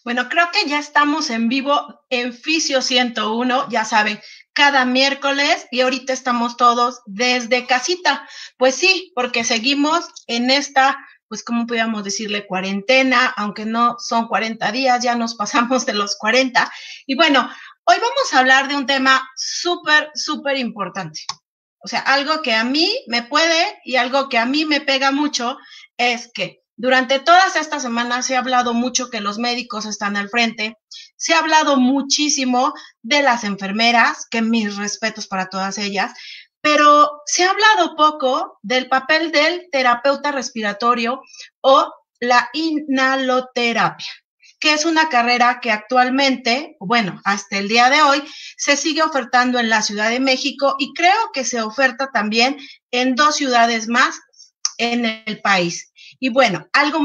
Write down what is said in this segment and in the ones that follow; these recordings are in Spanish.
Bueno, creo que ya estamos en vivo en Fisio 101, ya saben, cada miércoles y ahorita estamos todos desde casita. Pues sí, porque seguimos en esta, pues cómo podríamos decirle, cuarentena, aunque no son 40 días, ya nos pasamos de los 40. Y bueno, hoy vamos a hablar de un tema súper importante. O sea, algo que a mí me puede y algo que a mí me pega mucho es que durante todas estas semanas se ha hablado mucho que los médicos están al frente, se ha hablado muchísimo de las enfermeras, que mis respetos para todas ellas, pero se ha hablado poco del papel del terapeuta respiratorio o la inhaloterapia, que es una carrera que actualmente, bueno, hasta el día de hoy, se sigue ofertando en la Ciudad de México y creo que se oferta también en 2 ciudades más en el país. Y bueno, algo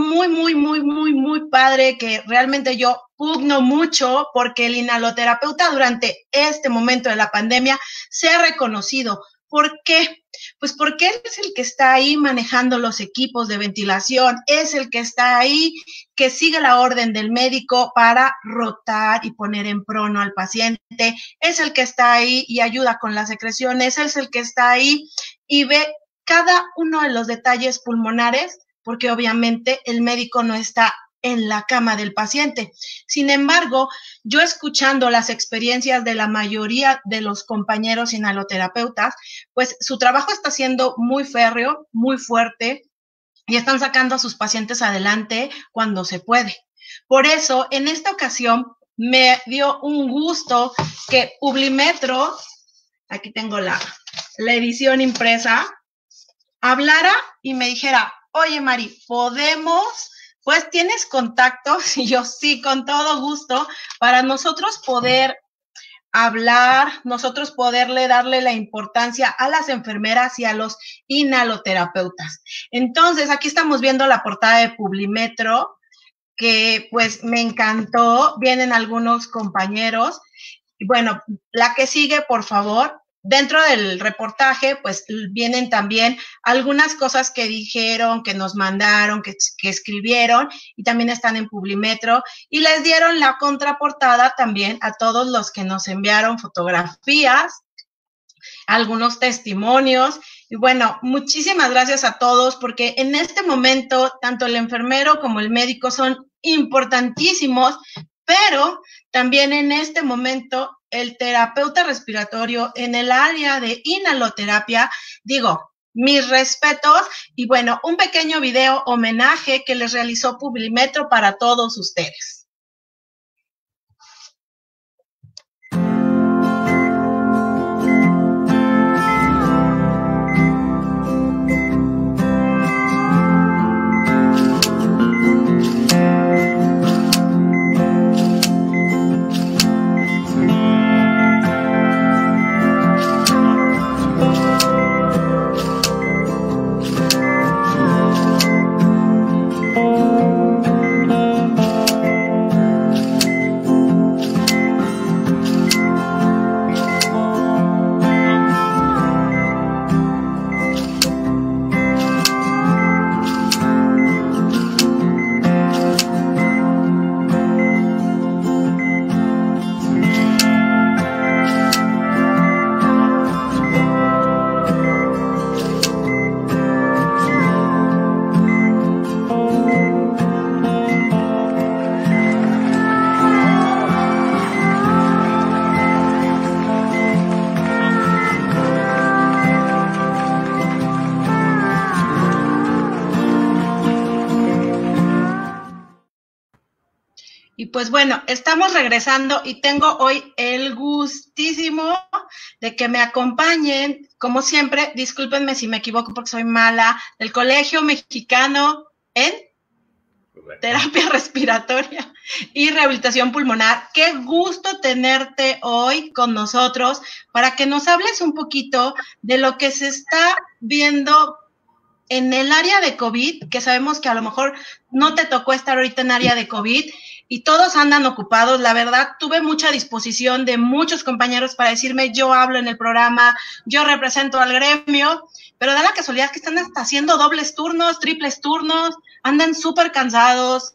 muy padre que realmente yo pugno mucho porque el inhaloterapeuta durante este momento de la pandemia se ha reconocido. ¿Por qué? Pues porque él es el que está ahí manejando los equipos de ventilación, es el que está ahí, que sigue la orden del médico para rotar y poner en prono al paciente, es el que está ahí y ayuda con las secreciones, es el que está ahí y ve cada uno de los detalles pulmonares, porque obviamente el médico no está en la cama del paciente. Sin embargo, yo escuchando las experiencias de la mayoría de los compañeros inhaloterapeutas, pues su trabajo está siendo muy férreo, muy fuerte, y están sacando a sus pacientes adelante cuando se puede. Por eso, en esta ocasión, me dio un gusto que Publimetro, aquí tengo la edición impresa, hablara y me dijera, oye Mari, ¿podemos? Pues tienes contactos, y yo sí, con todo gusto, para nosotros poder hablar, nosotros poderle darle la importancia a las enfermeras y a los inhaloterapeutas. Entonces, aquí estamos viendo la portada de Publimetro, que pues me encantó, vienen algunos compañeros. Y bueno, la que sigue, por favor. Dentro del reportaje, pues vienen también algunas cosas que dijeron, que nos mandaron, que escribieron, y también están en Publimetro, y les dieron la contraportada también a todos los que nos enviaron fotografías, algunos testimonios, y bueno, muchísimas gracias a todos, porque en este momento, tanto el enfermero como el médico son importantísimos, pero también en este momento el terapeuta respiratorio en el área de inhaloterapia, digo, mis respetos, y bueno, un pequeño video homenaje que les realizó Publimetro para todos ustedes. Y pues bueno, estamos regresando y tengo hoy el gustísimo de que me acompañen, como siempre, discúlpenme si me equivoco porque soy mala, del Colegio Mexicano en Terapia Respiratoria y Rehabilitación Pulmonar. Qué gusto tenerte hoy con nosotros para que nos hables un poquito de lo que se está viendo en el área de COVID, que sabemos que a lo mejor no te tocó estar ahorita en área de COVID y todos andan ocupados. La verdad, tuve mucha disposición de muchos compañeros para decirme, yo hablo en el programa, yo represento al gremio, pero da la casualidad que están hasta haciendo dobles turnos, triples turnos, andan súper cansados.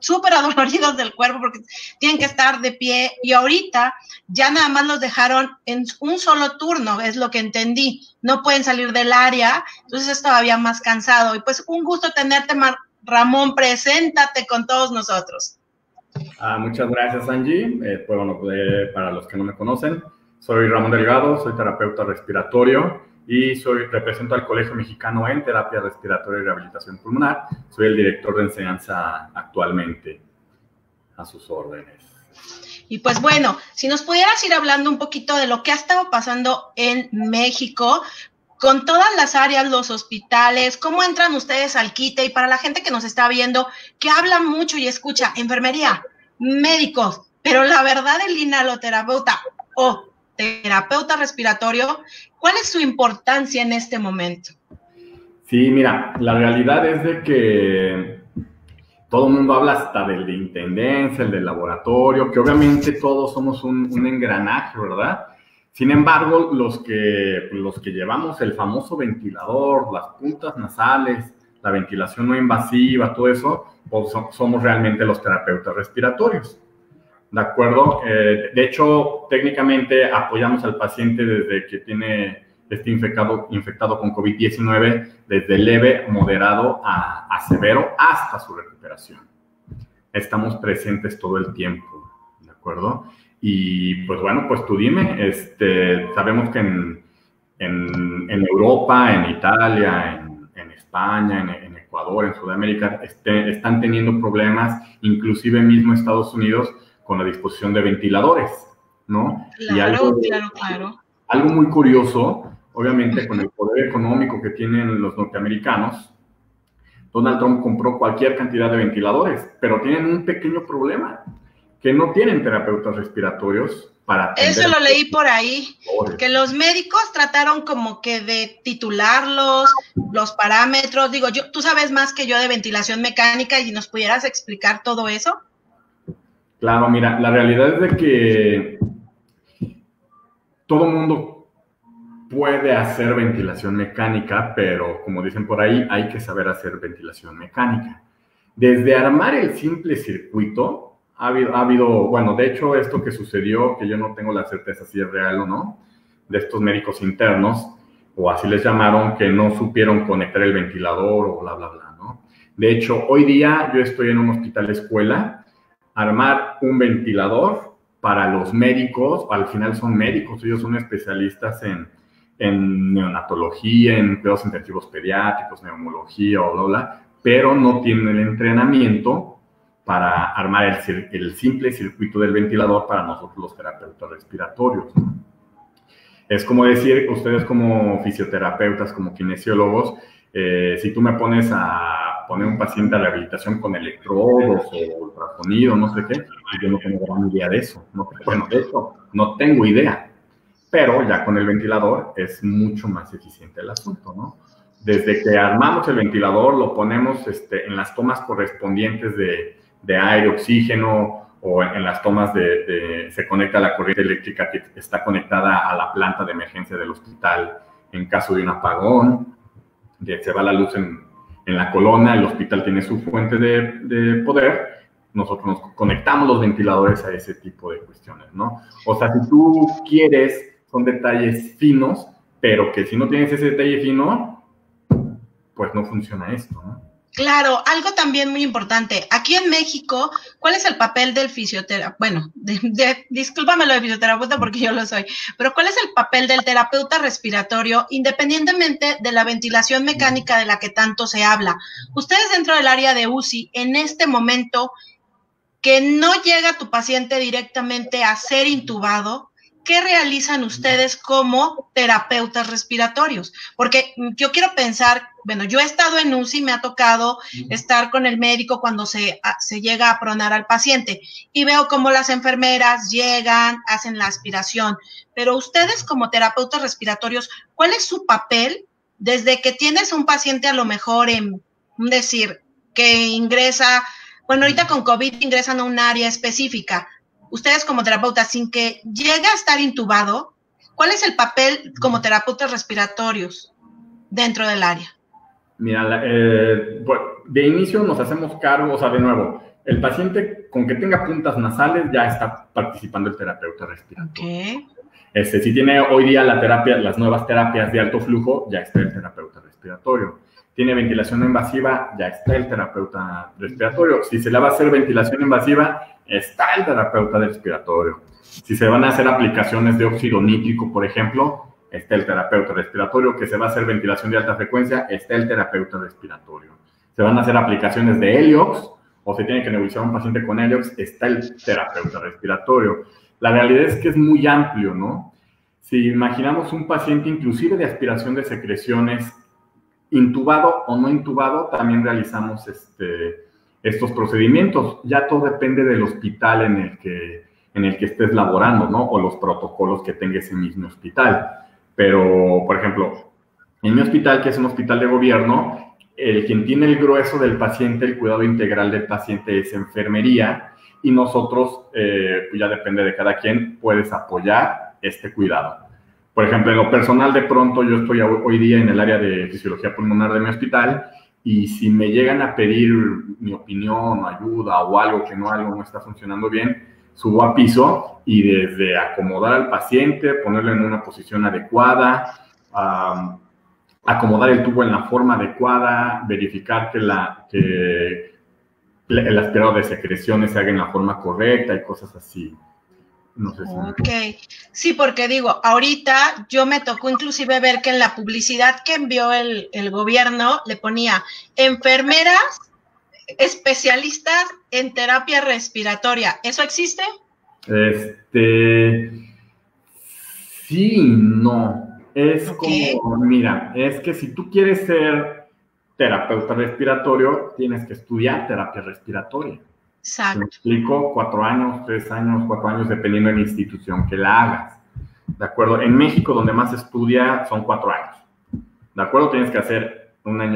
súper adoloridos del cuerpo porque tienen que estar de pie, y ahorita ya nada más los dejaron en un solo turno, es lo que entendí, no pueden salir del área, entonces es todavía más cansado. Y pues un gusto tenerte, Ramón, preséntate con todos nosotros. Muchas gracias, Angie. Pues bueno, para los que no me conocen, soy Ramón Delgado, soy terapeuta respiratorio y represento al Colegio Mexicano en Terapia Respiratoria y Rehabilitación Pulmonar. Soy el director de enseñanza actualmente. A sus órdenes. Y pues bueno, si nos pudieras ir hablando un poquito de lo que ha estado pasando en México, con todas las áreas, los hospitales, cómo entran ustedes al quite, y para la gente que nos está viendo, que habla mucho y escucha enfermería, médicos, pero la verdad el inhaloterapeuta o terapeuta respiratorio, ¿cuál es su importancia en este momento? Sí, mira, la realidad es de que todo el mundo habla hasta del de intendencia, el del laboratorio, que obviamente todos somos un engranaje, ¿verdad? Sin embargo, los que llevamos el famoso ventilador, las puntas nasales, la ventilación no invasiva, todo eso, pues somos realmente los terapeutas respiratorios. ¿De acuerdo? De hecho, técnicamente apoyamos al paciente desde que esté infectado con COVID-19, desde leve, moderado a severo, hasta su recuperación. Estamos presentes todo el tiempo, ¿de acuerdo? Y pues bueno, pues tú dime, sabemos que en Europa, en Italia, en España, en Ecuador, en Sudamérica, están teniendo problemas, inclusive mismo Estados Unidos, con la disposición de ventiladores, ¿no? Claro, y algo muy curioso, obviamente con el poder económico que tienen los norteamericanos, Donald Trump compró cualquier cantidad de ventiladores, pero tienen un pequeño problema, que no tienen terapeutas respiratorios para atender. Eso lo leí por ahí, que los médicos trataron como que de titularlos, los parámetros. Digo, tú sabes más que yo de ventilación mecánica, y nos pudieras explicar todo eso. Claro, mira, la realidad es de que todo mundo puede hacer ventilación mecánica, pero como dicen por ahí, hay que saber hacer ventilación mecánica. Desde armar el simple circuito, ha habido, bueno, de hecho esto que sucedió, que yo no tengo la certeza si es real o no, de estos médicos internos, o así les llamaron, que no supieron conectar el ventilador o bla, bla, bla, ¿no? De hecho, hoy día yo estoy en un hospital escuela, armar un ventilador para los médicos, al final son médicos, ellos son especialistas en neonatología, en cuidados intensivos pediátricos, neumología o bla, bla, pero no tienen el entrenamiento para armar el simple circuito del ventilador para nosotros los terapeutas respiratorios, ¿no? Es como decir, ustedes como fisioterapeutas, como kinesiólogos, si tú me pones a poner un paciente a rehabilitación con electrodos o ultrasonido, no sé qué, yo no tengo gran idea de eso. Bueno, de eso no tengo idea, pero ya con el ventilador es mucho más eficiente el asunto, ¿no? Desde que armamos el ventilador, lo ponemos en las tomas correspondientes de aire, oxígeno, o en las tomas se conecta la corriente eléctrica que está conectada a la planta de emergencia del hospital en caso de un apagón, se va la luz en la colona, el hospital tiene su fuente de poder, nosotros nos conectamos los ventiladores a ese tipo de cuestiones, ¿no? O sea, si tú quieres, son detalles finos, pero que si no tienes ese detalle fino, pues no funciona esto, ¿no? Claro, algo también muy importante. Aquí en México, ¿cuál es el papel del fisioterapeuta? Bueno, discúlpame lo de fisioterapeuta porque yo lo soy, pero ¿cuál es el papel del terapeuta respiratorio independientemente de la ventilación mecánica de la que tanto se habla? Ustedes dentro del área de UCI, en este momento que no llega tu paciente directamente a ser intubado, ¿qué realizan ustedes como terapeutas respiratorios? Porque yo quiero pensar, bueno, yo he estado en UCI, me ha tocado estar con el médico cuando se llega a pronar al paciente y veo cómo las enfermeras llegan, hacen la aspiración, pero ustedes como terapeutas respiratorios, ¿cuál es su papel desde que tienes un paciente a lo mejor decir, que ingresa, bueno, ahorita con COVID ingresan a un área específica? Ustedes como terapeutas, sin que llegue a estar intubado, ¿cuál es el papel como terapeutas respiratorios dentro del área? Mira, de inicio nos hacemos cargo, o sea, de nuevo, el paciente con que tenga puntas nasales ya está participando el terapeuta respiratorio. Okay. Si tiene hoy día las nuevas terapias de alto flujo, ya está el terapeuta respiratorio. Tiene ventilación invasiva, ya está el terapeuta respiratorio. Si se le va a hacer ventilación invasiva, está el terapeuta respiratorio. Si se van a hacer aplicaciones de óxido nítrico, por ejemplo, está el terapeuta respiratorio. Que se va a hacer ventilación de alta frecuencia, está el terapeuta respiratorio. Se van a hacer aplicaciones de Heliox, o se tiene que nebulizar un paciente con Heliox, está el terapeuta respiratorio. La realidad es que es muy amplio, ¿no? Si imaginamos un paciente inclusive de aspiración de secreciones, intubado o no intubado, también realizamos estos procedimientos. Ya todo depende del hospital en el que estés laborando, ¿no? O los protocolos que tenga ese mismo hospital. Pero, por ejemplo, en mi hospital, que es un hospital de gobierno, quien tiene el grueso del paciente, el cuidado integral del paciente es enfermería, y nosotros, pues ya depende de cada quien, puedes apoyar este cuidado. Por ejemplo, en lo personal, de pronto yo estoy hoy día en el área de fisiología pulmonar de mi hospital, y si me llegan a pedir mi opinión o ayuda o algo no está funcionando bien, subo a piso y desde acomodar al paciente, ponerlo en una posición adecuada, acomodar el tubo en la forma adecuada, verificar que el aspirado de secreciones se haga en la forma correcta y cosas así. No sé si Ok, sí, porque digo, ahorita yo me tocó inclusive ver que en la publicidad que envió el gobierno le ponía enfermeras especialistas en terapia respiratoria. ¿Eso existe? Sí, no. Es Okay. como, mira, es que si tú quieres ser terapeuta respiratorio, tienes que estudiar terapia respiratoria. Exacto. Me explico, 4 años, 3 años, 4 años, dependiendo de la institución que la hagas. ¿De acuerdo? En México, donde más se estudia, son 4 años. ¿De acuerdo? Tienes que hacer un año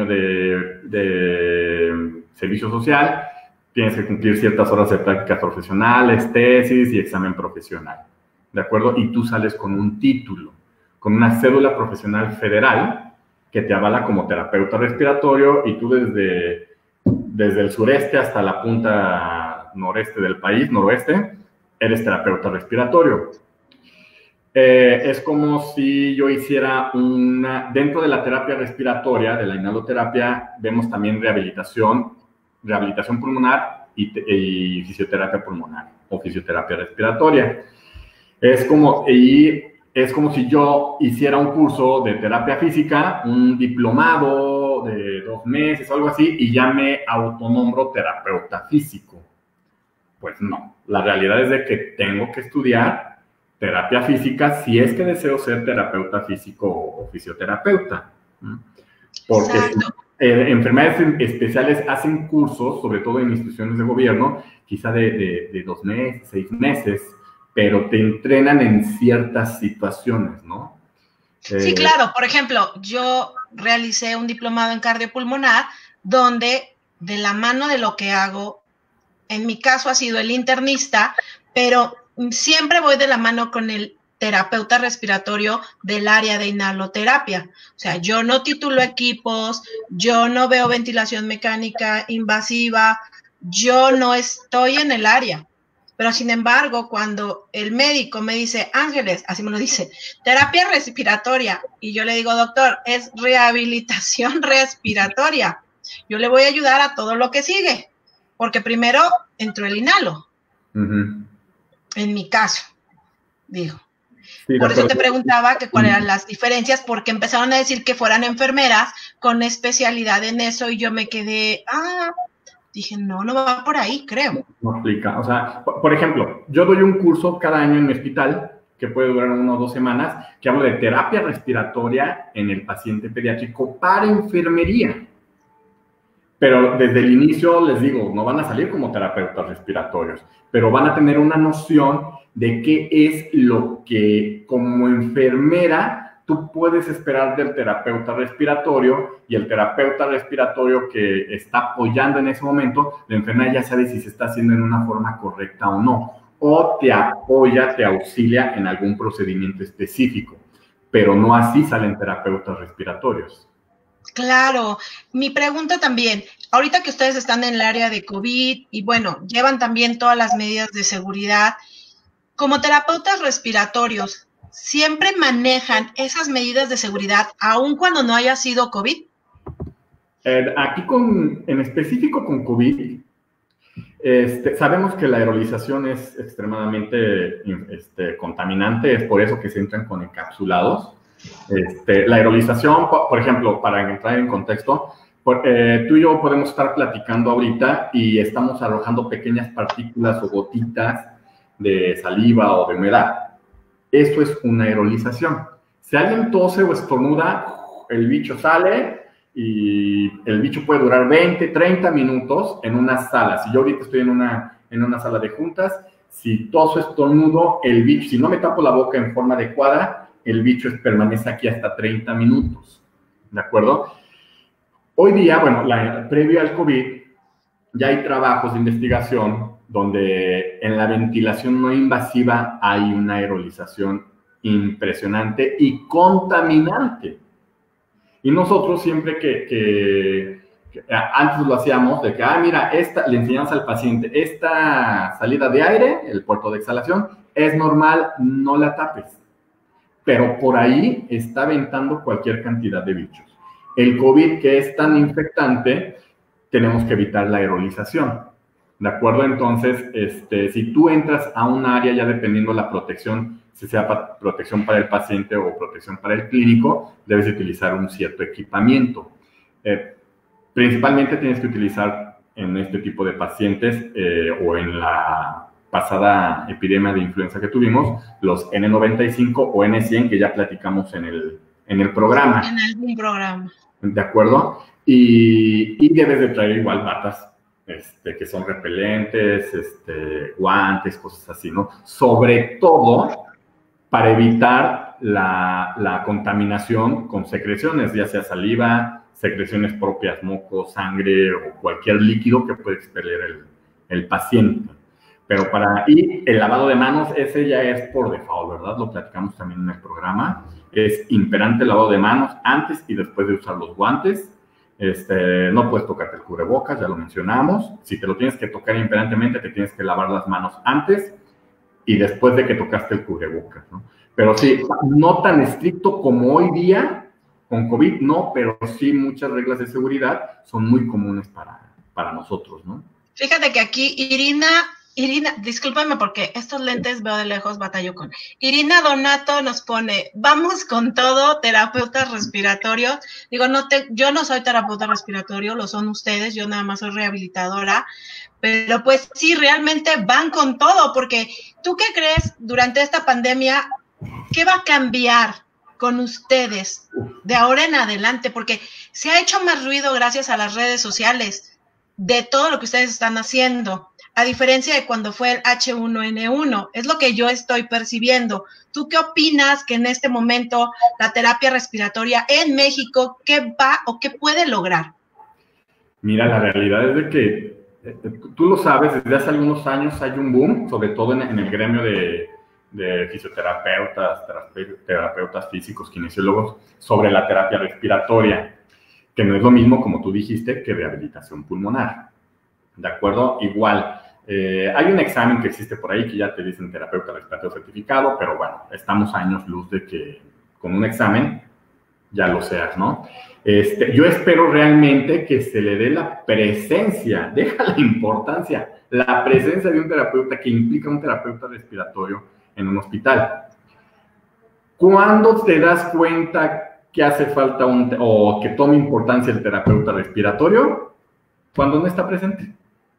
de servicio social, tienes que cumplir ciertas horas de prácticas profesionales, tesis y examen profesional. ¿De acuerdo? Y tú sales con un título, con una cédula profesional federal que te avala como terapeuta respiratorio, y tú desde el sureste hasta la punta noreste del país, noroeste, eres terapeuta respiratorio. Es como si yo hiciera dentro de la terapia respiratoria, de la inhaloterapia, vemos también rehabilitación pulmonar y fisioterapia pulmonar o fisioterapia respiratoria. Es como si yo hiciera un curso de terapia física, un diplomado de 2 meses o algo así, y ya me autonombro terapeuta físico. Pues no, la realidad es de que tengo que estudiar terapia física si es que deseo ser terapeuta físico o fisioterapeuta. Porque enfermedades especiales hacen cursos, sobre todo en instituciones de gobierno, quizá de 2 meses, 6 meses, pero te entrenan en ciertas situaciones, ¿no? Sí, claro. Por ejemplo, yo realicé un diplomado en cardiopulmonar donde de la mano de lo que hago, en mi caso ha sido el internista, pero siempre voy de la mano con el terapeuta respiratorio del área de inhaloterapia. O sea, yo no titulo equipos, yo no veo ventilación mecánica invasiva, yo no estoy en el área. Pero sin embargo, cuando el médico me dice, Ángeles, así me lo dice, terapia respiratoria, y yo le digo, doctor, es rehabilitación respiratoria. Yo le voy a ayudar a todo lo que sigue, porque primero entró el inhalo. En mi caso, digo. Sí, por eso te preguntaba que cuáles eran las diferencias, porque empezaron a decir que fueran enfermeras con especialidad en eso, y yo me quedé, dije, no va por ahí, creo. No explica. O sea, por ejemplo, yo doy un curso cada año en mi hospital que puede durar 1 o 2 semanas, que hablo de terapia respiratoria en el paciente pediátrico para enfermería. Pero desde el inicio les digo, no van a salir como terapeutas respiratorios, pero van a tener una noción de qué es lo que como enfermera tú puedes esperar del terapeuta respiratorio, y el terapeuta respiratorio que está apoyando en ese momento, la enfermera ya sabe si se está haciendo en una forma correcta o no, o te apoya, te auxilia en algún procedimiento específico, pero no así salen terapeutas respiratorios. Claro, mi pregunta también, ahorita que ustedes están en el área de COVID y bueno, llevan también todas las medidas de seguridad, como terapeutas respiratorios, ¿siempre manejan esas medidas de seguridad aun cuando no haya sido COVID? Aquí en específico con COVID, sabemos que la aerolización es extremadamente contaminante, es por eso que se entran con encapsulados. La aerolización, por ejemplo, para entrar en contexto, tú y yo podemos estar platicando ahorita y estamos arrojando pequeñas partículas o gotitas de saliva o de humedad. Eso es una aerolización. Si alguien tose o estornuda, el bicho sale y el bicho puede durar 20, 30 minutos en una sala. Si yo ahorita estoy en una sala de juntas, si toso, estornudo, el bicho, si no me tapo la boca en forma adecuada, el bicho permanece aquí hasta 30 minutos, ¿de acuerdo? Hoy día, bueno, previo al COVID, ya hay trabajos de investigación donde en la ventilación no invasiva hay una aerolización impresionante y contaminante. Y nosotros siempre que antes lo hacíamos, de que, mira, le enseñamos al paciente, esta salida de aire, el puerto de exhalación, es normal, no la tapes. Pero por ahí está aventando cualquier cantidad de bichos. El COVID, que es tan infectante, tenemos que evitar la aerolización, ¿de acuerdo? Entonces, si tú entras a un área, ya dependiendo de la protección, si sea protección para el paciente o protección para el clínico, debes utilizar un cierto equipamiento. Principalmente tienes que utilizar en este tipo de pacientes o en la pasada epidemia de influenza que tuvimos, los N95 o N100 que ya platicamos en el programa. En algún programa. ¿De acuerdo? Y debes de traer igual batas que son repelentes, guantes, cosas así, ¿no? Sobre todo para evitar la contaminación con secreciones, ya sea saliva, secreciones propias, moco, sangre o cualquier líquido que puede expeler el paciente. Pero y el lavado de manos, ese ya es por default, ¿verdad? Lo platicamos también en el programa. Es imperante el lavado de manos antes y después de usar los guantes. No puedes tocarte el cubrebocas, ya lo mencionamos. Si te lo tienes que tocar imperantemente, te tienes que lavar las manos antes y después de que tocaste el cubrebocas, ¿no? Pero sí, no tan estricto como hoy día, con COVID, no, pero sí muchas reglas de seguridad son muy comunes para nosotros, ¿no? Fíjate que aquí Irina, discúlpame porque estos lentes veo de lejos, batallo con. Irina Donato nos pone, vamos con todo, terapeutas respiratorios. Digo, yo no soy terapeuta respiratorio, lo son ustedes, yo nada más soy rehabilitadora. Pero pues sí, realmente van con todo, porque ¿tú qué crees durante esta pandemia? ¿Qué va a cambiar con ustedes de ahora en adelante? Porque se ha hecho más ruido gracias a las redes sociales de todo lo que ustedes están haciendo, a diferencia de cuando fue el H1N1. Es lo que yo estoy percibiendo. ¿Tú qué opinas que en este momento la terapia respiratoria en México, qué va o qué puede lograr? Mira, la realidad es de que tú lo sabes, desde hace algunos años hay un boom, sobre todo en el gremio de fisioterapeutas, terapeutas físicos, kinesiólogos, sobre la terapia respiratoria, que no es lo mismo, como tú dijiste, que rehabilitación pulmonar. ¿De acuerdo? Igual, hay un examen que existe por ahí que ya te dicen terapeuta respiratorio certificado, pero bueno, estamos a años luz de que con un examen ya lo seas, ¿no? Yo espero realmente que se le dé la presencia, deja la importancia, la presencia de un terapeuta que implica un terapeuta respiratorio en un hospital. ¿Cuándo te das cuenta que hace falta o que toma importancia el terapeuta respiratorio? Cuando no está presente.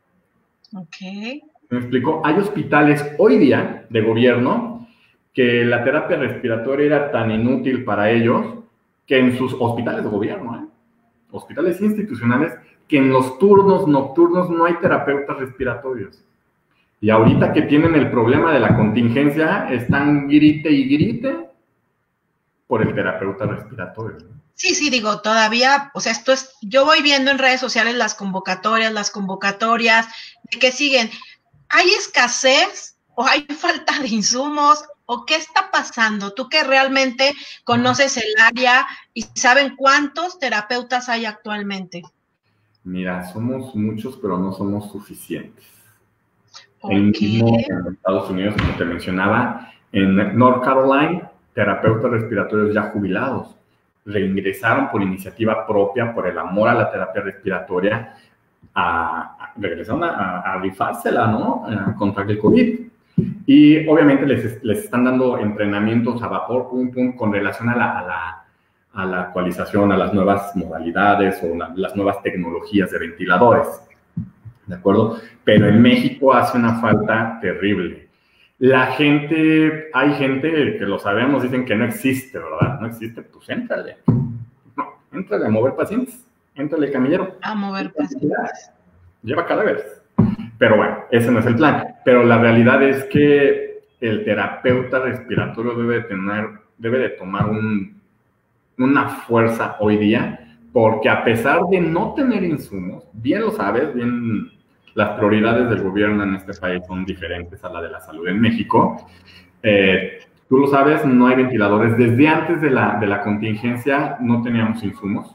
Ok. ¿Me explico? Hay hospitales hoy día de gobierno que la terapia respiratoria era tan inútil para ellos que en sus hospitales de gobierno, hospitales institucionales, que en los turnos nocturnos no hay terapeutas respiratorios. Y ahorita que tienen el problema de la contingencia, están grite y grite por el terapeuta respiratorio. Sí, digo, todavía, o sea, yo voy viendo en redes sociales las convocatorias, de que siguen. ¿Hay escasez o hay falta de insumos? o qué está pasando? Tú que realmente conoces el área y saben cuántos terapeutas hay actualmente. Mira, somos muchos, pero no somos suficientes. En Ok. mismo en Estados Unidos, como te mencionaba, en North Carolina, terapeutas respiratorios ya jubilados reingresaron por iniciativa propia, por el amor a la terapia respiratoria, regresaron a rifársela, ¿no? Contra el COVID. Y obviamente les están dando entrenamientos a vapor, pum, pum, con relación a la actualización, a las nuevas modalidades o las nuevas tecnologías de ventiladores. ¿De acuerdo? Pero en México hace una falta terrible. Hay gente que lo sabemos, dicen que no existe, ¿verdad? No existe, pues éntrale. No, éntrale a mover pacientes, éntrale camillero. A mover pacientes. Lleva cadáveres. Pero bueno, ese no es el plan. Pero la realidad es que el terapeuta respiratorio debe de tomar una fuerza hoy día, porque a pesar de no tener insumos, bien lo sabes, bien las prioridades del gobierno en este país son diferentes a la de la salud en México. Tú lo sabes, no hay ventiladores. Desde antes de la contingencia no teníamos insumos.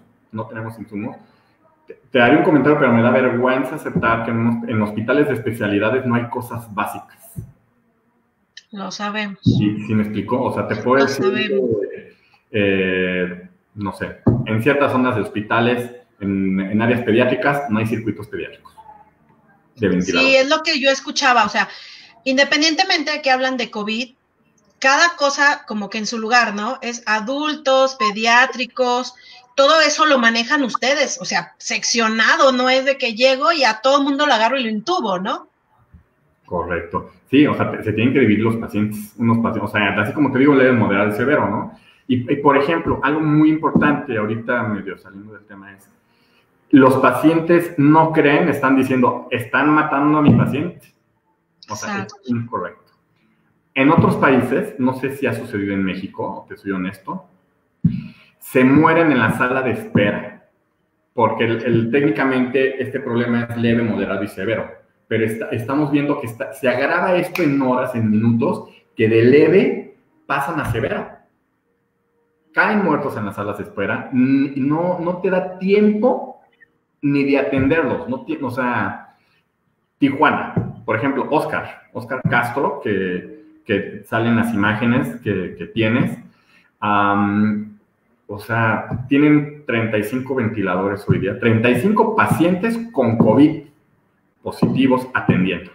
Te haré un comentario, pero me da vergüenza aceptar que en hospitales de especialidades no hay cosas básicas. Lo sabemos. ¿Sí me explicó? O sea, te puedo decir, no sé, en ciertas zonas de hospitales, en áreas pediátricas, no hay circuitos pediátricos de ventilador. Sí, es lo que yo escuchaba, o sea, independientemente de que hablan de COVID, cada cosa como que en su lugar, ¿no? Es adultos, pediátricos, todo eso lo manejan ustedes, o sea, seccionado, no es de que llego y a todo el mundo lo agarro y lo intubo, ¿no? Correcto. Sí, o sea, se tienen que dividir los pacientes, o sea, así como te digo, leve, moderado y severo, ¿no? Y por ejemplo, algo muy importante, ahorita medio saliendo del tema es, los pacientes no creen, están diciendo, están matando a mi paciente. O sea, es incorrecto. En otros países, no sé si ha sucedido en México, te soy honesto, se mueren en la sala de espera, porque técnicamente este problema es leve, moderado y severo, pero estamos viendo que se agrava esto en horas, en minutos, que de leve pasan a severo. Caen muertos en las salas de espera, no te da tiempo ni de atenderlos, o sea, Tijuana, por ejemplo, Oscar Castro, que salen las imágenes que tienes, o sea, tienen 35 ventiladores hoy día, 35 pacientes con COVID positivos atendiendo.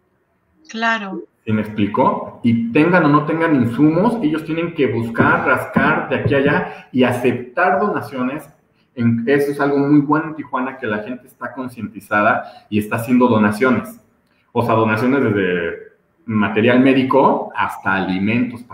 Claro. ¿Sí me explicó? Y tengan o no tengan insumos, ellos tienen que buscar, rascar de aquí a allá y aceptar donaciones. Eso es algo muy bueno en Tijuana, que la gente está concientizada y está haciendo donaciones. O sea, donaciones desde material médico hasta alimentos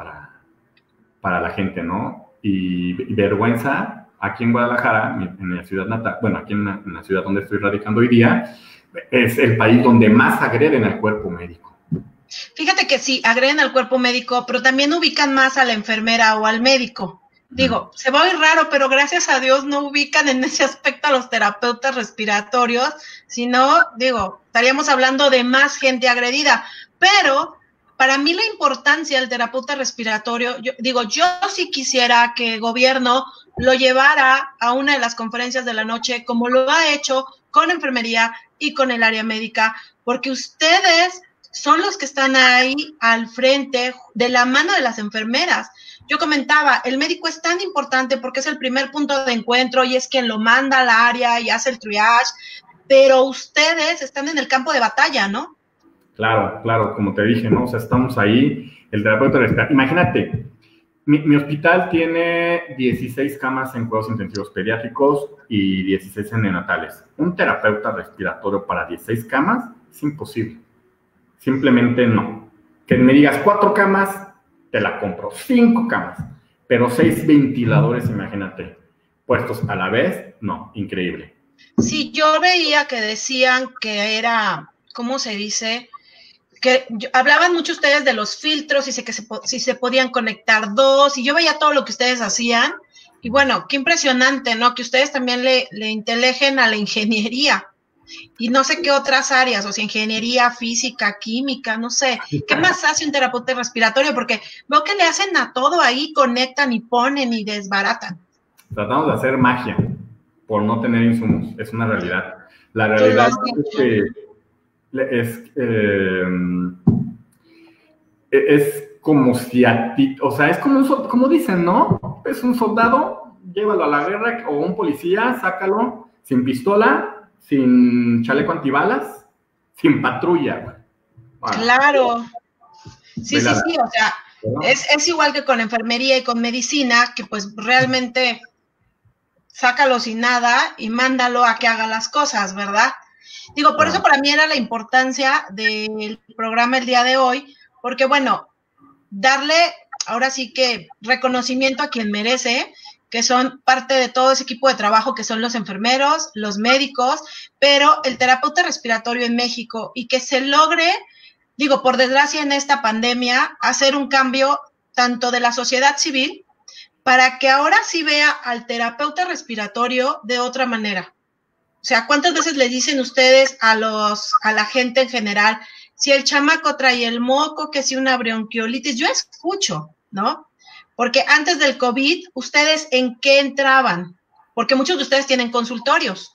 para la gente, ¿no? Y vergüenza, aquí en Guadalajara, en la ciudad natal, bueno, aquí en la ciudad donde estoy radicando hoy día, es el país donde más agreden al cuerpo médico. Fíjate que sí, agreden al cuerpo médico, pero también ubican más a la enfermera o al médico. Digo, se va a oír raro, pero gracias a Dios no ubican en ese aspecto a los terapeutas respiratorios, sino, digo, estaríamos hablando de más gente agredida. Pero para mí la importancia del terapeuta respiratorio, yo sí quisiera que el gobierno lo llevara a una de las conferencias de la noche, como lo ha hecho con enfermería y con el área médica, porque ustedes son los que están ahí al frente de la mano de las enfermeras. Yo comentaba, el médico es tan importante porque es el primer punto de encuentro y es quien lo manda al área y hace el triage, pero ustedes están en el campo de batalla, ¿no? Claro, como te dije, ¿no? O sea, estamos ahí, el terapeuta respiratorio. Imagínate, mi hospital tiene 16 camas en cuidados intensivos pediátricos y 16 en neonatales. Un terapeuta respiratorio para 16 camas es imposible. Simplemente no. Que me digas 4 camas, te la compro. 5 camas, pero 6 ventiladores, imagínate, puestos a la vez, no, increíble. Sí, yo veía que decían que era, ¿cómo se dice? Que hablaban mucho ustedes de los filtros y si se podían conectar 2, y yo veía todo lo que ustedes hacían, y bueno, qué impresionante, ¿no? Que ustedes también le inteligen a la ingeniería. y no sé qué otras áreas, o sea, ingeniería, física, química, no sé. ¿Qué más hace un terapeuta respiratorio? Porque veo que le hacen a todo ahí, conectan y ponen y desbaratan. Tratamos de hacer magia por no tener insumos, es una realidad. La Tú lo realidad has es, es como si a ti, o sea, es como, como dicen, ¿no? Es un soldado, llévalo a la guerra, o un policía, sácalo sin pistola, sin chaleco antibalas, sin patrulla. Bueno, claro. Sí, sí, sí, o sea, ¿no? es igual que con enfermería y con medicina, que pues realmente sácalo sin nada y mándalo a que haga las cosas, ¿verdad? Digo, por eso para mí era la importancia del programa el día de hoy, porque bueno, darle ahora sí que reconocimiento a quien merece, que son parte de todo ese equipo de trabajo que son los enfermeros, los médicos, pero el terapeuta respiratorio en México y que se logre, digo, por desgracia en esta pandemia, hacer un cambio tanto de la sociedad civil para que ahora sí vea al terapeuta respiratorio de otra manera. O sea, ¿cuántas veces le dicen ustedes a la gente en general, si el chamaco trae el moco, que si una bronquiolitis? Yo escucho, ¿no? Porque antes del COVID, ¿ustedes en qué entraban? Porque muchos de ustedes tienen consultorios.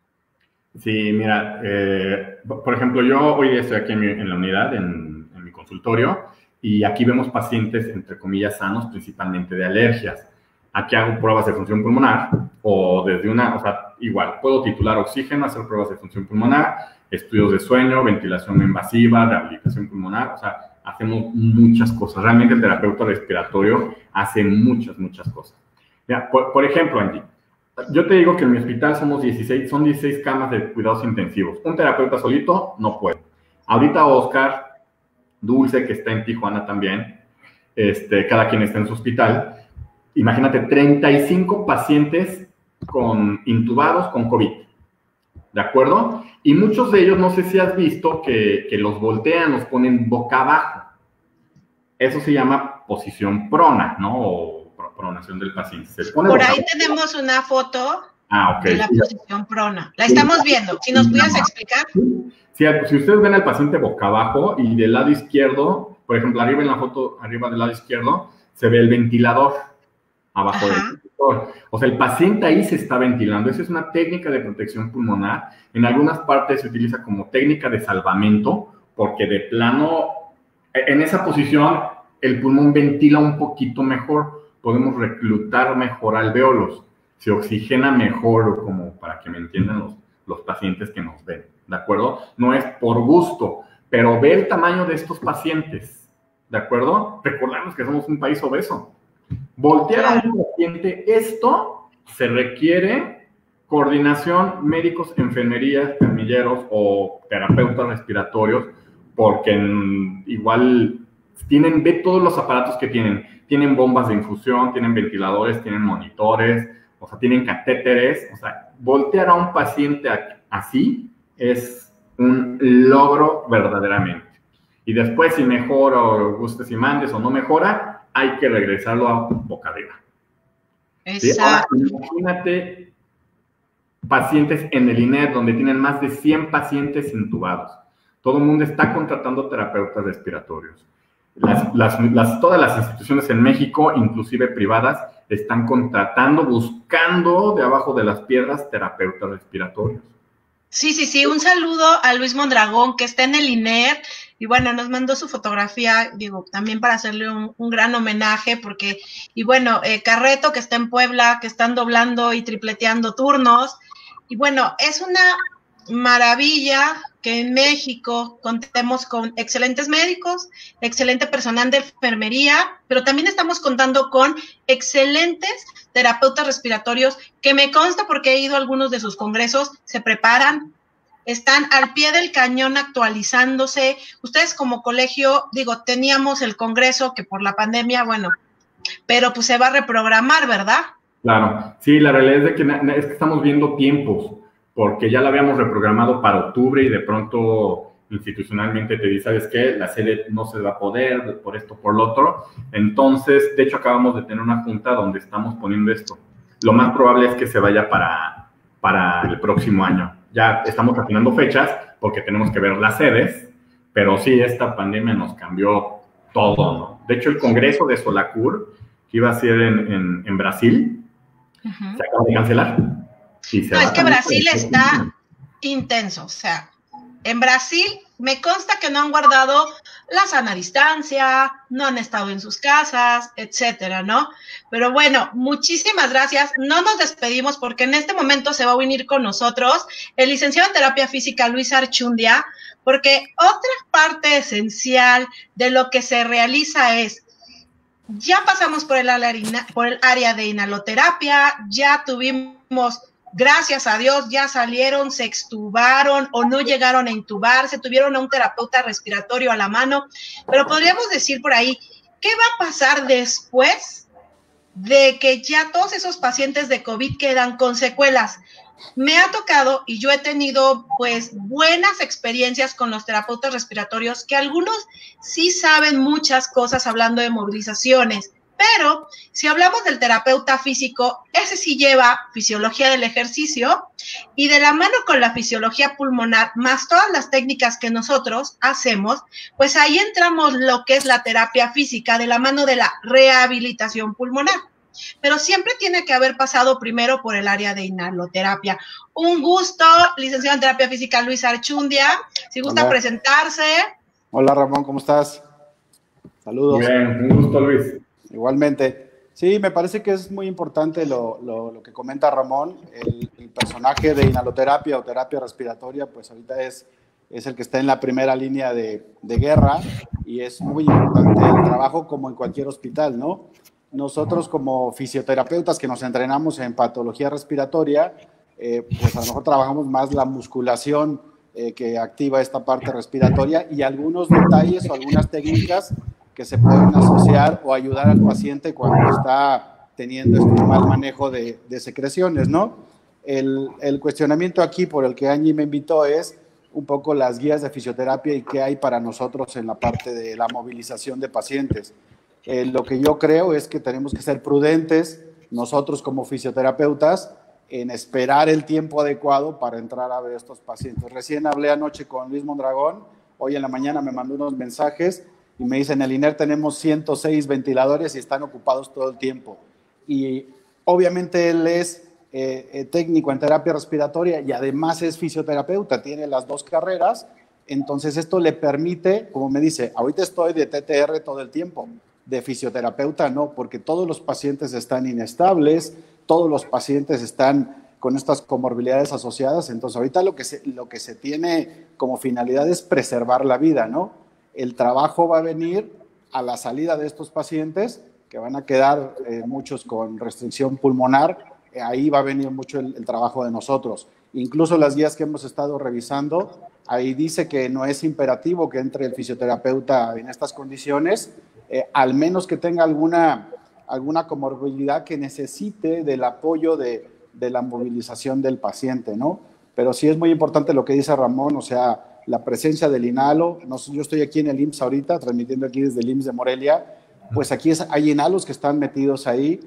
Sí, mira, por ejemplo, yo hoy estoy aquí en la unidad, en mi consultorio, y aquí vemos pacientes, entre comillas, sanos, principalmente de alergias. Aquí hago pruebas de función pulmonar, o desde o sea, igual, puedo titular oxígeno, hacer pruebas de función pulmonar, estudios de sueño, ventilación no invasiva, rehabilitación pulmonar, o sea, hacemos muchas cosas. Realmente el terapeuta respiratorio hace muchas, muchas cosas. Mira, por ejemplo, Angie, yo te digo que en mi hospital son 16 camas de cuidados intensivos. Un terapeuta solito no puede. Ahorita Oscar, Dulce, que está en Tijuana también, cada quien está en su hospital. Imagínate, 35 pacientes intubados con COVID, ¿de acuerdo? Y muchos de ellos, no sé si has visto, que los voltean, los ponen boca abajo. Eso se llama posición prona, ¿no? O pronación del paciente. Por ahí tenemos una foto de la posición prona. La estamos viendo. Si nos pudieras explicar. Sí, si ustedes ven al paciente boca abajo y del lado izquierdo, por ejemplo, arriba en la foto, arriba del lado izquierdo, se ve el ventilador abajo del ventilador. O sea, el paciente ahí se está ventilando. Esa es una técnica de protección pulmonar. En algunas partes se utiliza como técnica de salvamento, porque de plano, en esa posición, el pulmón ventila un poquito mejor. Podemos reclutar mejor alvéolos. Se oxigena mejor, como para que me entiendan los pacientes que nos ven, ¿de acuerdo? No es por gusto, pero ve el tamaño de estos pacientes, ¿de acuerdo? Recordemos que somos un país obeso. Voltear a un paciente, esto se requiere coordinación médicos, enfermerías, camilleros o terapeutas respiratorios, porque igual ve todos los aparatos que tienen bombas de infusión, tienen ventiladores, tienen monitores, o sea, tienen catéteres. O sea, voltear a un paciente así es un logro verdaderamente. Y después, si mejora o gustes y mandes o no mejora, hay que regresarlo a boca arriba. Exacto. ¿Sí? Ahora, imagínate pacientes en el INER donde tienen más de 100 pacientes intubados. Todo el mundo está contratando terapeutas respiratorios. Todas las instituciones en México, inclusive privadas, están contratando, buscando de abajo de las piedras terapeutas respiratorios. Sí, sí, sí. Un saludo a Luis Mondragón, que está en el INER, y bueno, nos mandó su fotografía, digo, también para hacerle un gran homenaje, porque, y bueno, Carreto, que está en Puebla, que están doblando y tripleteando turnos, y bueno, es una maravilla que en México contemos con excelentes médicos, excelente personal de enfermería, pero también estamos contando con excelentes terapeutas respiratorios, que me consta porque he ido a algunos de sus congresos, se preparan, están al pie del cañón actualizándose. Ustedes como colegio, digo, teníamos el congreso que por la pandemia, bueno, pero pues se va a reprogramar, ¿verdad? Claro, sí, la realidad es que estamos viendo tiempos, porque ya la habíamos reprogramado para octubre y de pronto institucionalmente te dice, ¿sabes qué? La sede no se va a poder, por esto, por lo otro. Entonces, de hecho, acabamos de tener una junta donde estamos poniendo esto. Lo más probable es que se vaya para el próximo año. ya estamos afinando fechas porque tenemos que ver las sedes, pero sí, esta pandemia nos cambió todo, ¿no? De hecho, el congreso de Solacur, que iba a ser en Brasil, se acaba de cancelar. No, es que Brasil está intenso, o sea, en Brasil me consta que no han guardado la sana distancia, no han estado en sus casas, etcétera, ¿no? Pero bueno, muchísimas gracias. No nos despedimos porque en este momento se va a unir con nosotros el licenciado en terapia física Luis Archundia, porque otra parte esencial de lo que se realiza es, ya pasamos por el área de inhaloterapia, ya tuvimos, gracias a Dios, ya salieron, se extubaron o no llegaron a intubarse, tuvieron a un terapeuta respiratorio a la mano, pero podríamos decir por ahí, ¿qué va a pasar después de que ya todos esos pacientes de COVID quedan con secuelas? Me ha tocado y yo he tenido pues buenas experiencias con los terapeutas respiratorios, que algunos sí saben muchas cosas hablando de movilizaciones, pero si hablamos del terapeuta físico, ese sí lleva fisiología del ejercicio y de la mano con la fisiología pulmonar, más todas las técnicas que nosotros hacemos, pues ahí entramos lo que es la terapia física de la mano de la rehabilitación pulmonar. Pero siempre tiene que haber pasado primero por el área de inhaloterapia. Un gusto, licenciado en terapia física Luis Archundia. Si gusta Hola. Presentarse. Hola Ramón, ¿cómo estás? Saludos. Bien, un gusto, Luis. Igualmente. Sí, me parece que es muy importante lo que comenta Ramón. El personaje de inhaloterapia o terapia respiratoria, pues ahorita es el que está en la primera línea de guerra, y es muy importante el trabajo, como en cualquier hospital, ¿no? Nosotros como fisioterapeutas que nos entrenamos en patología respiratoria, pues a lo mejor trabajamos más la musculación que activa esta parte respiratoria, y algunos detalles o algunas técnicas que se pueden asociar o ayudar al paciente cuando está teniendo este mal manejo de secreciones, ¿no? El cuestionamiento aquí por el que Angie me invitó es un poco las guías de fisioterapia y qué hay para nosotros en la parte de la movilización de pacientes. Lo que yo creo es que tenemos que ser prudentes nosotros como fisioterapeutas en esperar el tiempo adecuado para entrar a ver a estos pacientes. Recién hablé anoche con Luis Mondragón, hoy en la mañana me mandó unos mensajes y me dicen, en el INER tenemos 106 ventiladores y están ocupados todo el tiempo. Y obviamente él es técnico en terapia respiratoria y además es fisioterapeuta, tiene las dos carreras, entonces esto le permite, como me dice, ahorita estoy de TTR todo el tiempo, de fisioterapeuta no, porque todos los pacientes están inestables, todos los pacientes están con estas comorbilidades asociadas, entonces ahorita lo que se tiene como finalidad es preservar la vida, ¿no? El trabajo va a venir a la salida de estos pacientes, que van a quedar muchos con restricción pulmonar, ahí va a venir mucho el trabajo de nosotros. Incluso las guías que hemos estado revisando, ahí dice que no es imperativo que entre el fisioterapeuta en estas condiciones, al menos que tenga alguna comorbilidad que necesite del apoyo de la movilización del paciente, ¿no? Pero sí es muy importante lo que dice Ramón, o sea, la presencia del inhalo. Yo estoy aquí en el IMSS ahorita, transmitiendo aquí desde el IMSS de Morelia, pues aquí hay inhalos que están metidos ahí,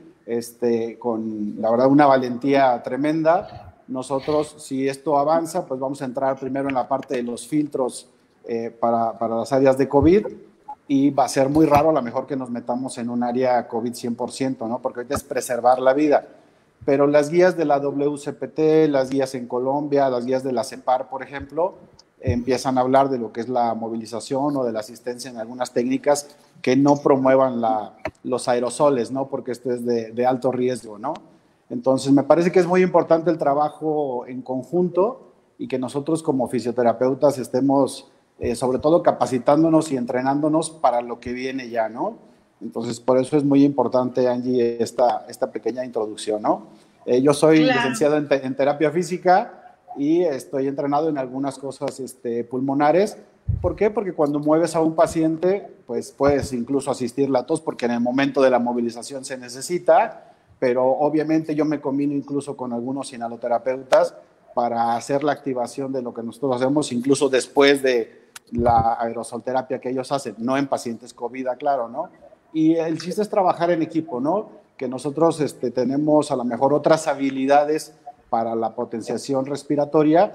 con, la verdad, una valentía tremenda. Nosotros, si esto avanza, pues vamos a entrar primero en la parte de los filtros para las áreas de COVID, y va a ser muy raro a lo mejor que nos metamos en un área COVID 100%, ¿no? Porque ahorita es preservar la vida. Pero las guías de la WCPT, las guías en Colombia, las guías de la CEPAR, por ejemplo, empiezan a hablar de lo que es la movilización o de la asistencia en algunas técnicas que no promuevan los aerosoles, ¿no? Porque esto es de alto riesgo, ¿no? Entonces, me parece que es muy importante el trabajo en conjunto y que nosotros como fisioterapeutas estemos sobre todo capacitándonos y entrenándonos para lo que viene ya, ¿no? Entonces, por eso es muy importante, Angie, esta pequeña introducción, ¿no? Yo soy licenciado en terapia física y estoy entrenado en algunas cosas pulmonares. ¿Por qué? Porque cuando mueves a un paciente, pues puedes incluso asistir la tos, porque en el momento de la movilización se necesita, pero obviamente yo me combino incluso con algunos inhaloterapeutas para hacer la activación de lo que nosotros hacemos, incluso después de la aerosolterapia que ellos hacen, no en pacientes COVID, claro, ¿no? Y el chiste es trabajar en equipo, ¿no? Que nosotros tenemos a lo mejor otras habilidades para la potenciación respiratoria,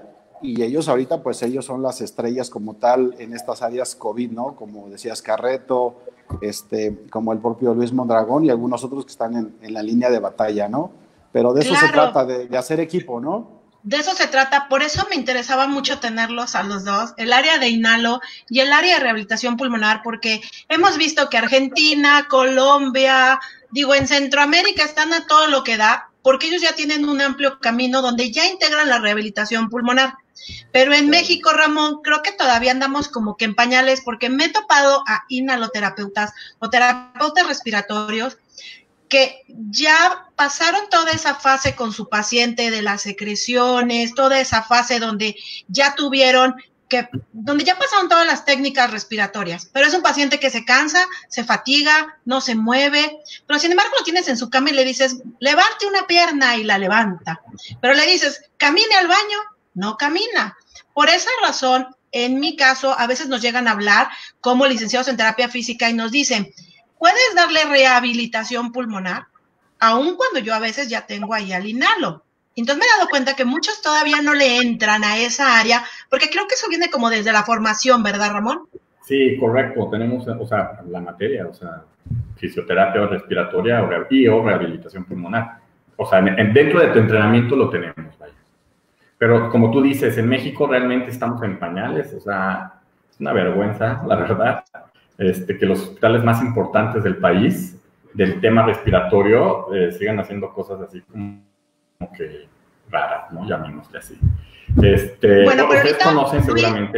y ellos ahorita, pues ellos son las estrellas como tal en estas áreas COVID, ¿no? Como decías, Carreto, como el propio Luis Mondragón y algunos otros que están en la línea de batalla, ¿no? Pero de eso se trata, de hacer equipo, ¿no? De eso se trata, por eso me interesaba mucho tenerlos a los dos, el área de inhalo y el área de rehabilitación pulmonar, porque hemos visto que Argentina, Colombia, en Centroamérica están a todo lo que da, porque ellos ya tienen un amplio camino donde ya integran la rehabilitación pulmonar. Pero en México, Ramón, creo que todavía andamos como que en pañales, porque me he topado a inhaloterapeutas o terapeutas respiratorios que ya pasaron toda esa fase con su paciente de las secreciones, toda esa fase donde ya donde ya pasaron todas las técnicas respiratorias, pero es un paciente que se cansa, se fatiga, no se mueve, pero sin embargo lo tienes en su cama y le dices, levante una pierna y la levanta, pero le dices, camine al baño, no camina. Por esa razón, en mi caso, a veces nos llegan a hablar como licenciados en terapia física y nos dicen, ¿puedes darle rehabilitación pulmonar? Aun cuando yo a veces ya tengo ahí al inhalo. Entonces me he dado cuenta que muchos todavía no le entran a esa área, porque creo que eso viene como desde la formación, ¿verdad, Ramón? Sí, correcto. Tenemos, la materia, fisioterapia respiratoria o rehabilitación pulmonar. Dentro de tu entrenamiento lo tenemos, vaya. Pero como tú dices, en México realmente estamos en pañales, es una vergüenza, la verdad. Que los hospitales más importantes del país, del tema respiratorio, sigan haciendo cosas así como que raras, ¿no? Llamémosle así. Bueno, pero ustedes conocen seguramente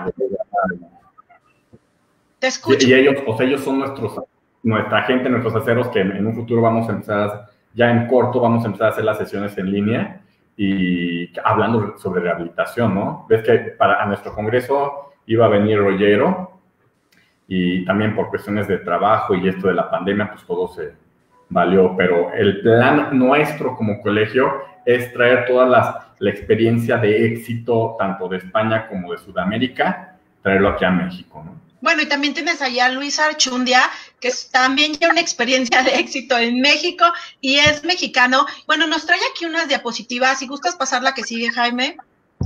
Te escucho. Y ellos son nuestra gente, nuestros aceros, que en un futuro vamos a empezar, ya en corto, vamos a empezar a hacer las sesiones en línea y hablando sobre rehabilitación, ¿no? Ves que a nuestro congreso iba a venir Rollero, y también por cuestiones de trabajo y esto de la pandemia, pues todo se valió, pero el plan nuestro como colegio es traer toda la experiencia de éxito, tanto de España como de Sudamérica, traerlo aquí a México, ¿no? Bueno, y también tienes allá a Luis Archundia, que es también ya una experiencia de éxito en México y es mexicano. Bueno, nos trae aquí unas diapositivas, si gustas pasar la que sigue, Jaime.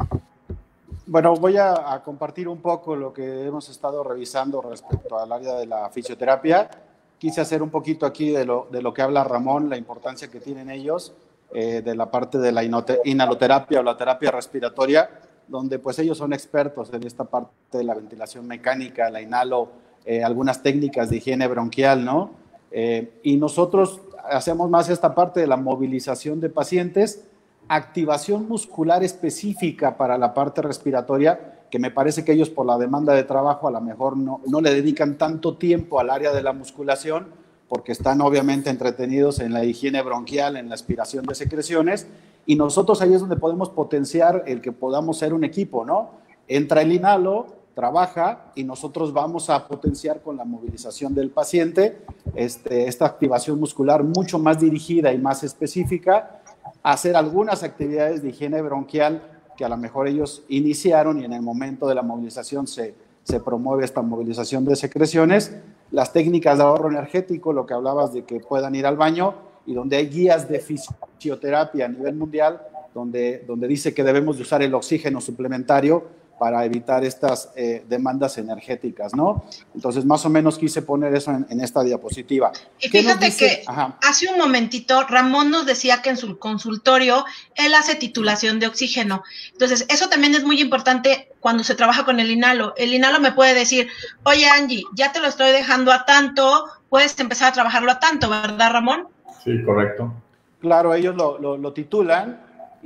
Bueno, voy a compartir un poco lo que hemos estado revisando respecto al área de la fisioterapia. Quise hacer un poquito aquí de lo que habla Ramón, la importancia que tienen ellos, de la parte de la inhaloterapia o la terapia respiratoria, donde pues ellos son expertos en esta parte de la ventilación mecánica, la inhalo, algunas técnicas de higiene bronquial, ¿no? Y nosotros hacemos más esta parte de la movilización de pacientes, activación muscular específica para la parte respiratoria, que me parece que ellos por la demanda de trabajo a lo mejor no le dedican tanto tiempo al área de la musculación, porque están obviamente entretenidos en la higiene bronquial, en la aspiración de secreciones, y nosotros ahí es donde podemos potenciar el que podamos ser un equipo, ¿no? Entra el inhalo, trabaja y nosotros vamos a potenciar con la movilización del paciente esta activación muscular mucho más dirigida y más específica, hacer algunas actividades de higiene bronquial que a lo mejor ellos iniciaron y en el momento de la movilización se promueve esta movilización de secreciones, las técnicas de ahorro energético, lo que hablabas de que puedan ir al baño y donde hay guías de fisioterapia a nivel mundial, donde dice que debemos de usar el oxígeno suplementario para evitar estas demandas energéticas, ¿no? Entonces, más o menos quise poner eso en esta diapositiva. Y fíjate que hace un momentito Ramón nos decía que en su consultorio él hace titulación de oxígeno. Entonces, eso también es muy importante cuando se trabaja con el inhalo. El inhalo me puede decir, oye, Angie, ya te lo estoy dejando a tanto, puedes empezar a trabajarlo a tanto, ¿verdad, Ramón? Sí, correcto. Claro, ellos lo titulan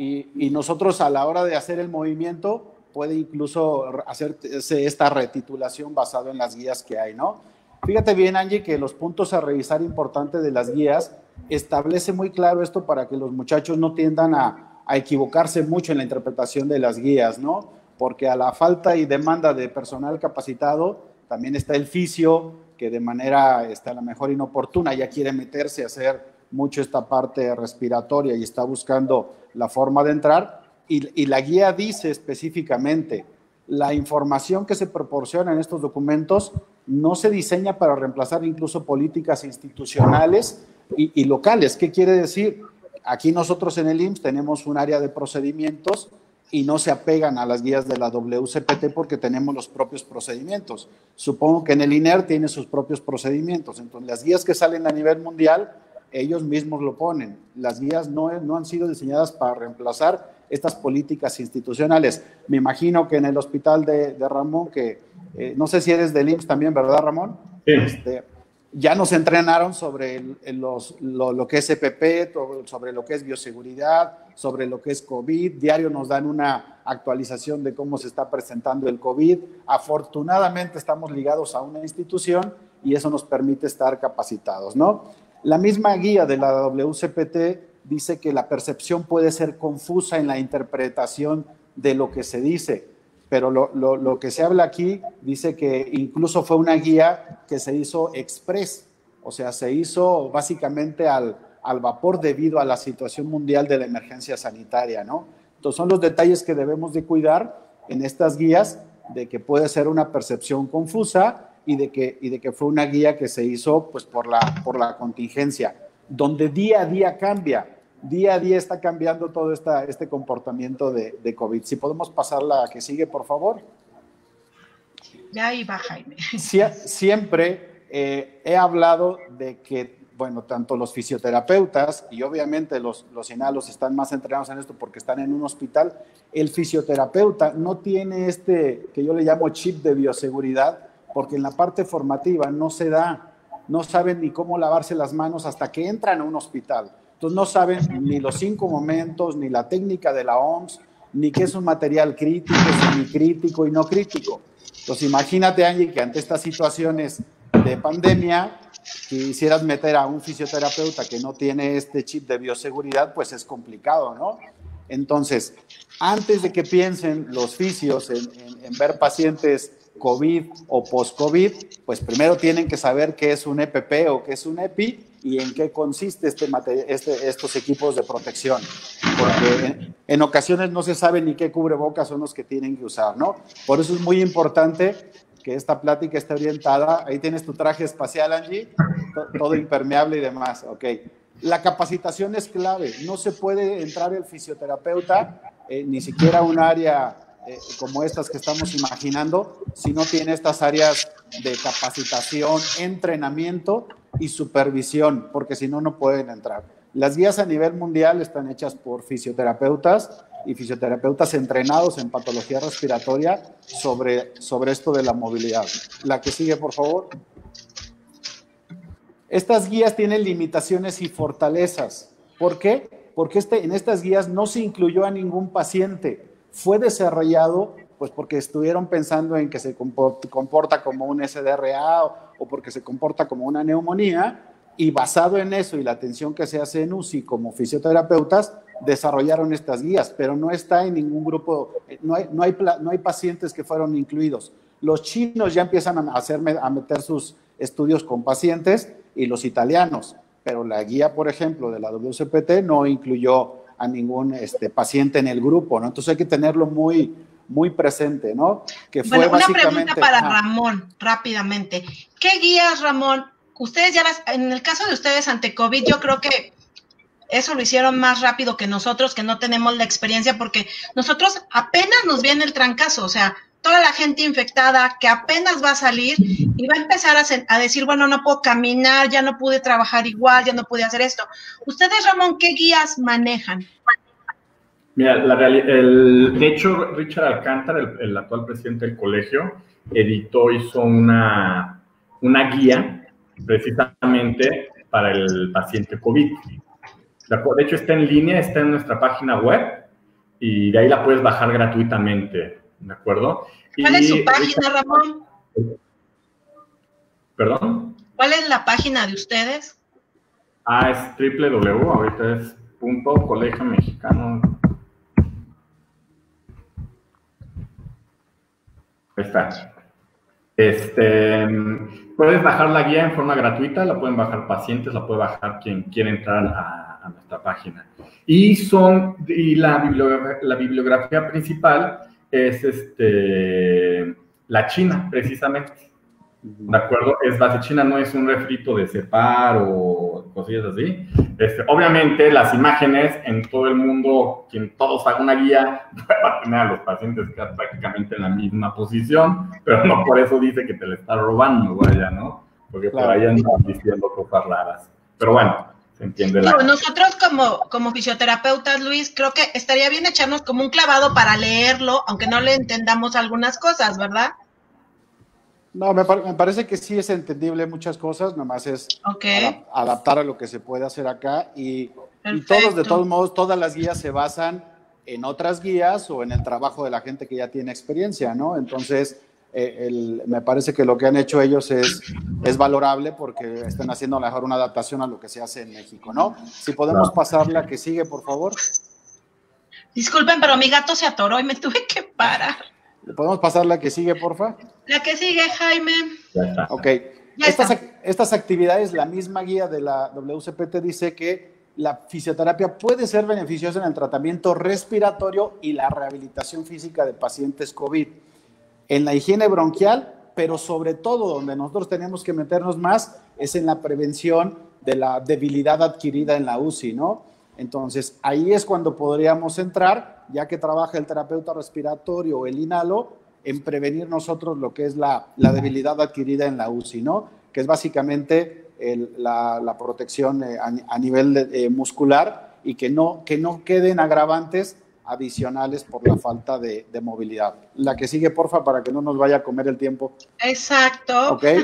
y nosotros a la hora de hacer el movimiento puede incluso hacerse esta retitulación basado en las guías que hay, ¿no? Fíjate bien, Angie, que los puntos a revisar importantes de las guías establece muy claro esto para que los muchachos no tiendan a equivocarse mucho en la interpretación de las guías, ¿no? Porque a la falta y demanda de personal capacitado, también está el fisio, que de manera a lo mejor inoportuna ya quiere meterse a hacer mucho esta parte respiratoria y está buscando la forma de entrar. Y la guía dice específicamente, la información que se proporciona en estos documentos no se diseña para reemplazar incluso políticas institucionales y locales. ¿Qué quiere decir? Aquí nosotros en el IMSS tenemos un área de procedimientos y no se apegan a las guías de la WCPT porque tenemos los propios procedimientos. Supongo que en el INER tiene sus propios procedimientos. Entonces, las guías que salen a nivel mundial, ellos mismos lo ponen. Las guías no han sido diseñadas para reemplazar estas políticas institucionales. Me imagino que en el hospital de Ramón, que no sé si eres del IMSS también, ¿verdad, Ramón? Sí. Ya nos entrenaron sobre lo que es EPP, sobre lo que es bioseguridad, sobre lo que es COVID. Diario nos dan una actualización de cómo se está presentando el COVID. Afortunadamente estamos ligados a una institución y eso nos permite estar capacitados, ¿no? La misma guía de la WCPT dice que la percepción puede ser confusa en la interpretación de lo que se dice. Pero lo que se habla aquí dice que incluso fue una guía que se hizo express, o sea, se hizo básicamente al vapor debido a la situación mundial de la emergencia sanitaria, ¿no? Entonces son los detalles que debemos de cuidar en estas guías, de que puede ser una percepción confusa y de que fue una guía que se hizo pues por la contingencia, donde día a día cambia. Día a día está cambiando todo este comportamiento de COVID. Si podemos pasar la que sigue, por favor. Ya iba, Jaime. Siempre he hablado de que, bueno, tanto los fisioterapeutas y obviamente los INALOS están más entrenados en esto porque están en un hospital. El fisioterapeuta no tiene que yo le llamo chip de bioseguridad, porque en la parte formativa no se da, no saben ni cómo lavarse las manos hasta que entran a un hospital. Entonces no saben ni los 5 momentos, ni la técnica de la OMS, ni qué es un material crítico, semicrítico y no crítico. Entonces imagínate, Angie, que ante estas situaciones de pandemia, quisieras meter a un fisioterapeuta que no tiene este chip de bioseguridad, pues es complicado, ¿no? Entonces, antes de que piensen los fisios en ver pacientes COVID o post-COVID, pues primero tienen que saber qué es un EPP o qué es un EPI y en qué consiste estos equipos de protección, porque en ocasiones no se sabe ni qué cubrebocas son los que tienen que usar, ¿no? Por eso es muy importante que esta plática esté orientada. Ahí tienes tu traje espacial, Angie, todo impermeable y demás, ok. La capacitación es clave, no se puede entrar el fisioterapeuta, ni siquiera un área como estas que estamos imaginando, si no tiene estas áreas de capacitación, entrenamiento y supervisión, porque si no, no pueden entrar. Las guías a nivel mundial están hechas por fisioterapeutas y fisioterapeutas entrenados en patología respiratoria sobre esto de la movilidad. La que sigue, por favor. Estas guías tienen limitaciones y fortalezas. ¿Por qué? Porque en estas guías no se incluyó a ningún paciente. Fue desarrollado pues porque estuvieron pensando en que se comporta como un SDRA o porque se comporta como una neumonía, y basado en eso y la atención que se hace en UCI como fisioterapeutas, desarrollaron estas guías, pero no está en ningún grupo, no hay pacientes que fueron incluidos. Los chinos ya empiezan a meter sus estudios con pacientes y los italianos, pero la guía, por ejemplo, de la WCPT no incluyó a ningún paciente en el grupo, ¿no? Entonces hay que tenerlo muy, muy presente, ¿no? Que fue una pregunta para Ramón, rápidamente. ¿Qué guías, Ramón? Ustedes en el caso de ustedes ante COVID, yo creo que eso lo hicieron más rápido que nosotros, que no tenemos la experiencia, porque nosotros apenas nos viene el trancazo, o sea, toda la gente infectada que apenas va a salir y va a empezar a decir, bueno, no puedo caminar, ya no pude trabajar igual, ya no pude hacer esto. Ustedes, Ramón, ¿qué guías manejan? Mira, de hecho, Richard Alcántara, el actual presidente del colegio, hizo una guía precisamente para el paciente COVID. De hecho, está en línea, está en nuestra página web y de ahí la puedes bajar gratuitamente, ¿de acuerdo? ¿Cuál es su página, Ramón? ¿Perdón? ¿Cuál es la página de ustedes? Es www, ahorita es .colegio mexicano. Ahí está. Puedes bajar la guía en forma gratuita, la pueden bajar pacientes, la puede bajar quien quiera entrar a nuestra página. Y la bibliografía principal es la china, precisamente. ¿De acuerdo? Es basechina, no es un refrito de cepar o cosillas así. Obviamente, las imágenes en todo el mundo, quien todos haga una guía, va a tener a los pacientes prácticamente en la misma posición, pero no por eso dice que te le está robando, vaya, ¿no? Porque claro, por ahí andan diciendo cosas raras. Pero bueno, se entiende la... Nosotros como fisioterapeutas, Luis, creo que estaría bien echarnos como un clavado para leerlo, aunque no le entendamos algunas cosas, ¿verdad? No, me parece que sí es entendible muchas cosas, nomás es adaptar a lo que se puede hacer acá y todos, de todos modos, todas las guías se basan en otras guías o en el trabajo de la gente que ya tiene experiencia, ¿no? Entonces, me parece que lo que han hecho ellos es valorable porque están haciendo a lo mejor una adaptación a lo que se hace en México, ¿no? Si podemos pasar la que sigue, por favor. Disculpen, pero mi gato se atoró y me tuve que parar. ¿Le podemos pasar la que sigue, porfa? La que sigue, Jaime. Ya está. Ok. Estas actividades, la misma guía de la WCPT dice que la fisioterapia puede ser beneficiosa en el tratamiento respiratorio y la rehabilitación física de pacientes COVID, en la higiene bronquial, pero sobre todo donde nosotros tenemos que meternos más es en la prevención de la debilidad adquirida en la UCI, ¿no? Entonces, ahí es cuando podríamos entrar, ya que trabaja el terapeuta respiratorio o el inhalo, en prevenir nosotros lo que es la debilidad adquirida en la UCI, ¿no? Que es básicamente la protección a nivel muscular y que no queden agravantes adicionales por la falta de movilidad. La que sigue, porfa, para que no nos vaya a comer el tiempo. Exacto. Ok,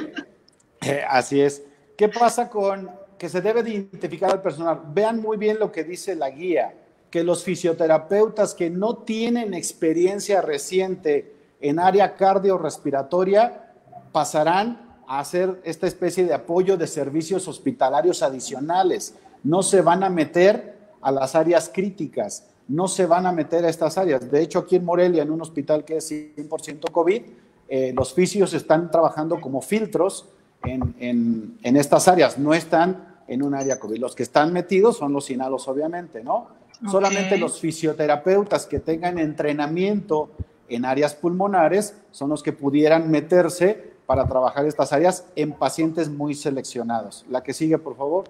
así es. ¿Qué pasa con que se debe de identificar al personal? Vean muy bien lo que dice la guía, que los fisioterapeutas que no tienen experiencia reciente en área cardiorrespiratoria pasarán a hacer esta especie de apoyo de servicios hospitalarios adicionales. No se van a meter a las áreas críticas, no se van a meter a estas áreas. De hecho, aquí en Morelia, en un hospital que es 100% COVID, los fisios están trabajando como filtros en estas áreas, no están en un área COVID. Los que están metidos son los inhalos, obviamente, ¿no? Okay. Solamente los fisioterapeutas que tengan entrenamiento en áreas pulmonares son los que pudieran meterse para trabajar estas áreas en pacientes muy seleccionados. La que sigue, por favor.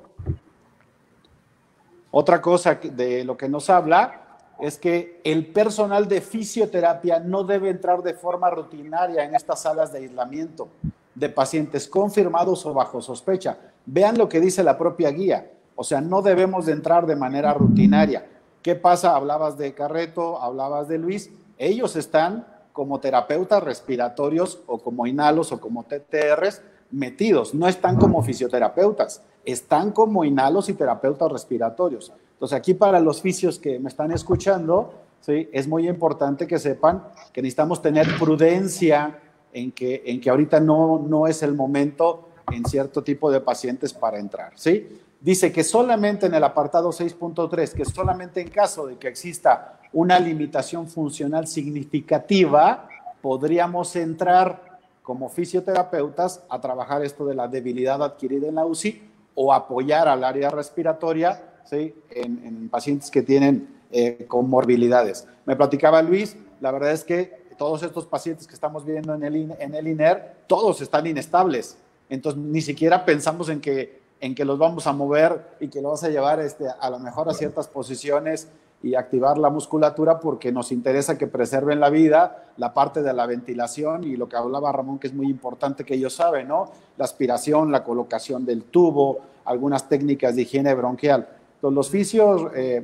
Otra cosa de lo que nos habla es que el personal de fisioterapia no debe entrar de forma rutinaria en estas salas de aislamiento de pacientes confirmados o bajo sospecha. Vean lo que dice la propia guía. O sea, no debemos de entrar de manera rutinaria. ¿Qué pasa? Hablabas de Carreto, hablabas de Luis. Ellos están como terapeutas respiratorios o como inhalos o como TTRs metidos. No están como fisioterapeutas. Están como inhalos y terapeutas respiratorios. Entonces, aquí para los fisios que me están escuchando, ¿sí? Es muy importante que sepan que necesitamos tener prudencia en que ahorita no es el momento en cierto tipo de pacientes para entrar, ¿sí? Dice que solamente en el apartado 6.3, que solamente en caso de que exista una limitación funcional significativa, podríamos entrar como fisioterapeutas a trabajar esto de la debilidad adquirida en la UCI o apoyar al área respiratoria, ¿sí? en pacientes que tienen comorbilidades. Me platicaba Luis, la verdad es que todos estos pacientes que estamos viendo en el INER, todos están inestables. Entonces, ni siquiera pensamos en que los vamos a mover y que lo vas a llevar a lo mejor a ciertas posiciones y activar la musculatura porque nos interesa que preserven la vida, la parte de la ventilación y lo que hablaba Ramón, que es muy importante que ellos saben, ¿no? La aspiración, la colocación del tubo, algunas técnicas de higiene bronquial. Entonces, los fisios,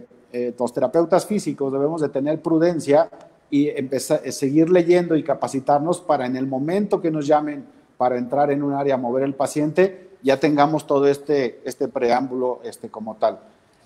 los terapeutas físicos debemos de tener prudencia y seguir leyendo y capacitarnos para en el momento que nos llamen para entrar en un área a mover el paciente, ya tengamos todo este preámbulo como tal.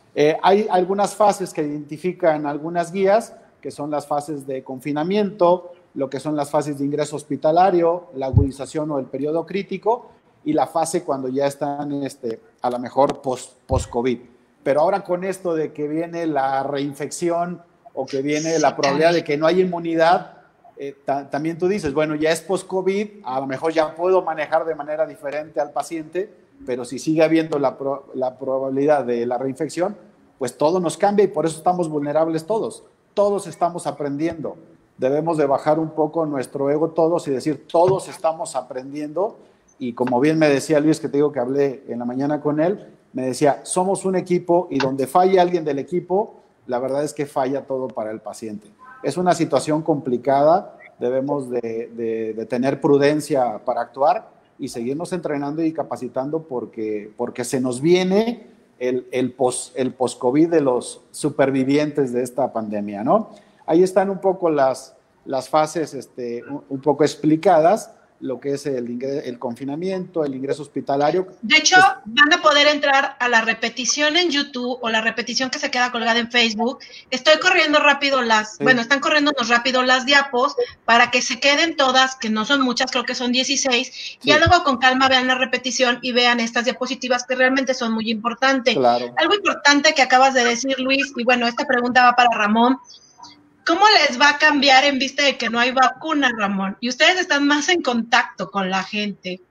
Hay algunas fases que identifican algunas guías, que son las fases de confinamiento, lo que son las fases de ingreso hospitalario, la agudización o el periodo crítico, y la fase cuando ya están a lo mejor post-COVID. Pero ahora con esto de que viene la reinfección o que viene la probabilidad de que no haya inmunidad, también tú dices, bueno, ya es post-COVID, a lo mejor ya puedo manejar de manera diferente al paciente, pero si sigue habiendo la probabilidad de la reinfección, pues todo nos cambia y por eso estamos vulnerables todos. Todos estamos aprendiendo. Debemos de bajar un poco nuestro ego todos y decir, todos estamos aprendiendo y como bien me decía Luis, que te digo que hablé en la mañana con él, me decía, somos un equipo y donde falle alguien del equipo, la verdad es que falla todo para el paciente. Es una situación complicada, debemos de tener prudencia para actuar y seguirnos entrenando y capacitando porque se nos viene el post-COVID de los supervivientes de esta pandemia, ¿no? Ahí están un poco las fases un poco explicadas, lo que es el confinamiento, el ingreso hospitalario. De hecho, van a poder entrar a la repetición en YouTube o la repetición que se queda colgada en Facebook. Estoy corriendo rápido están corriéndonos rápido las diapos para que se queden todas, que no son muchas, creo que son 16. Sí. Ya luego con calma vean la repetición y vean estas diapositivas que realmente son muy importantes. Claro. Algo importante que acabas de decir, Luis, y bueno, esta pregunta va para Ramón. ¿Cómo les va a cambiar en vista de que no hay vacuna, Ramón? Y ustedes están más en contacto con la gente.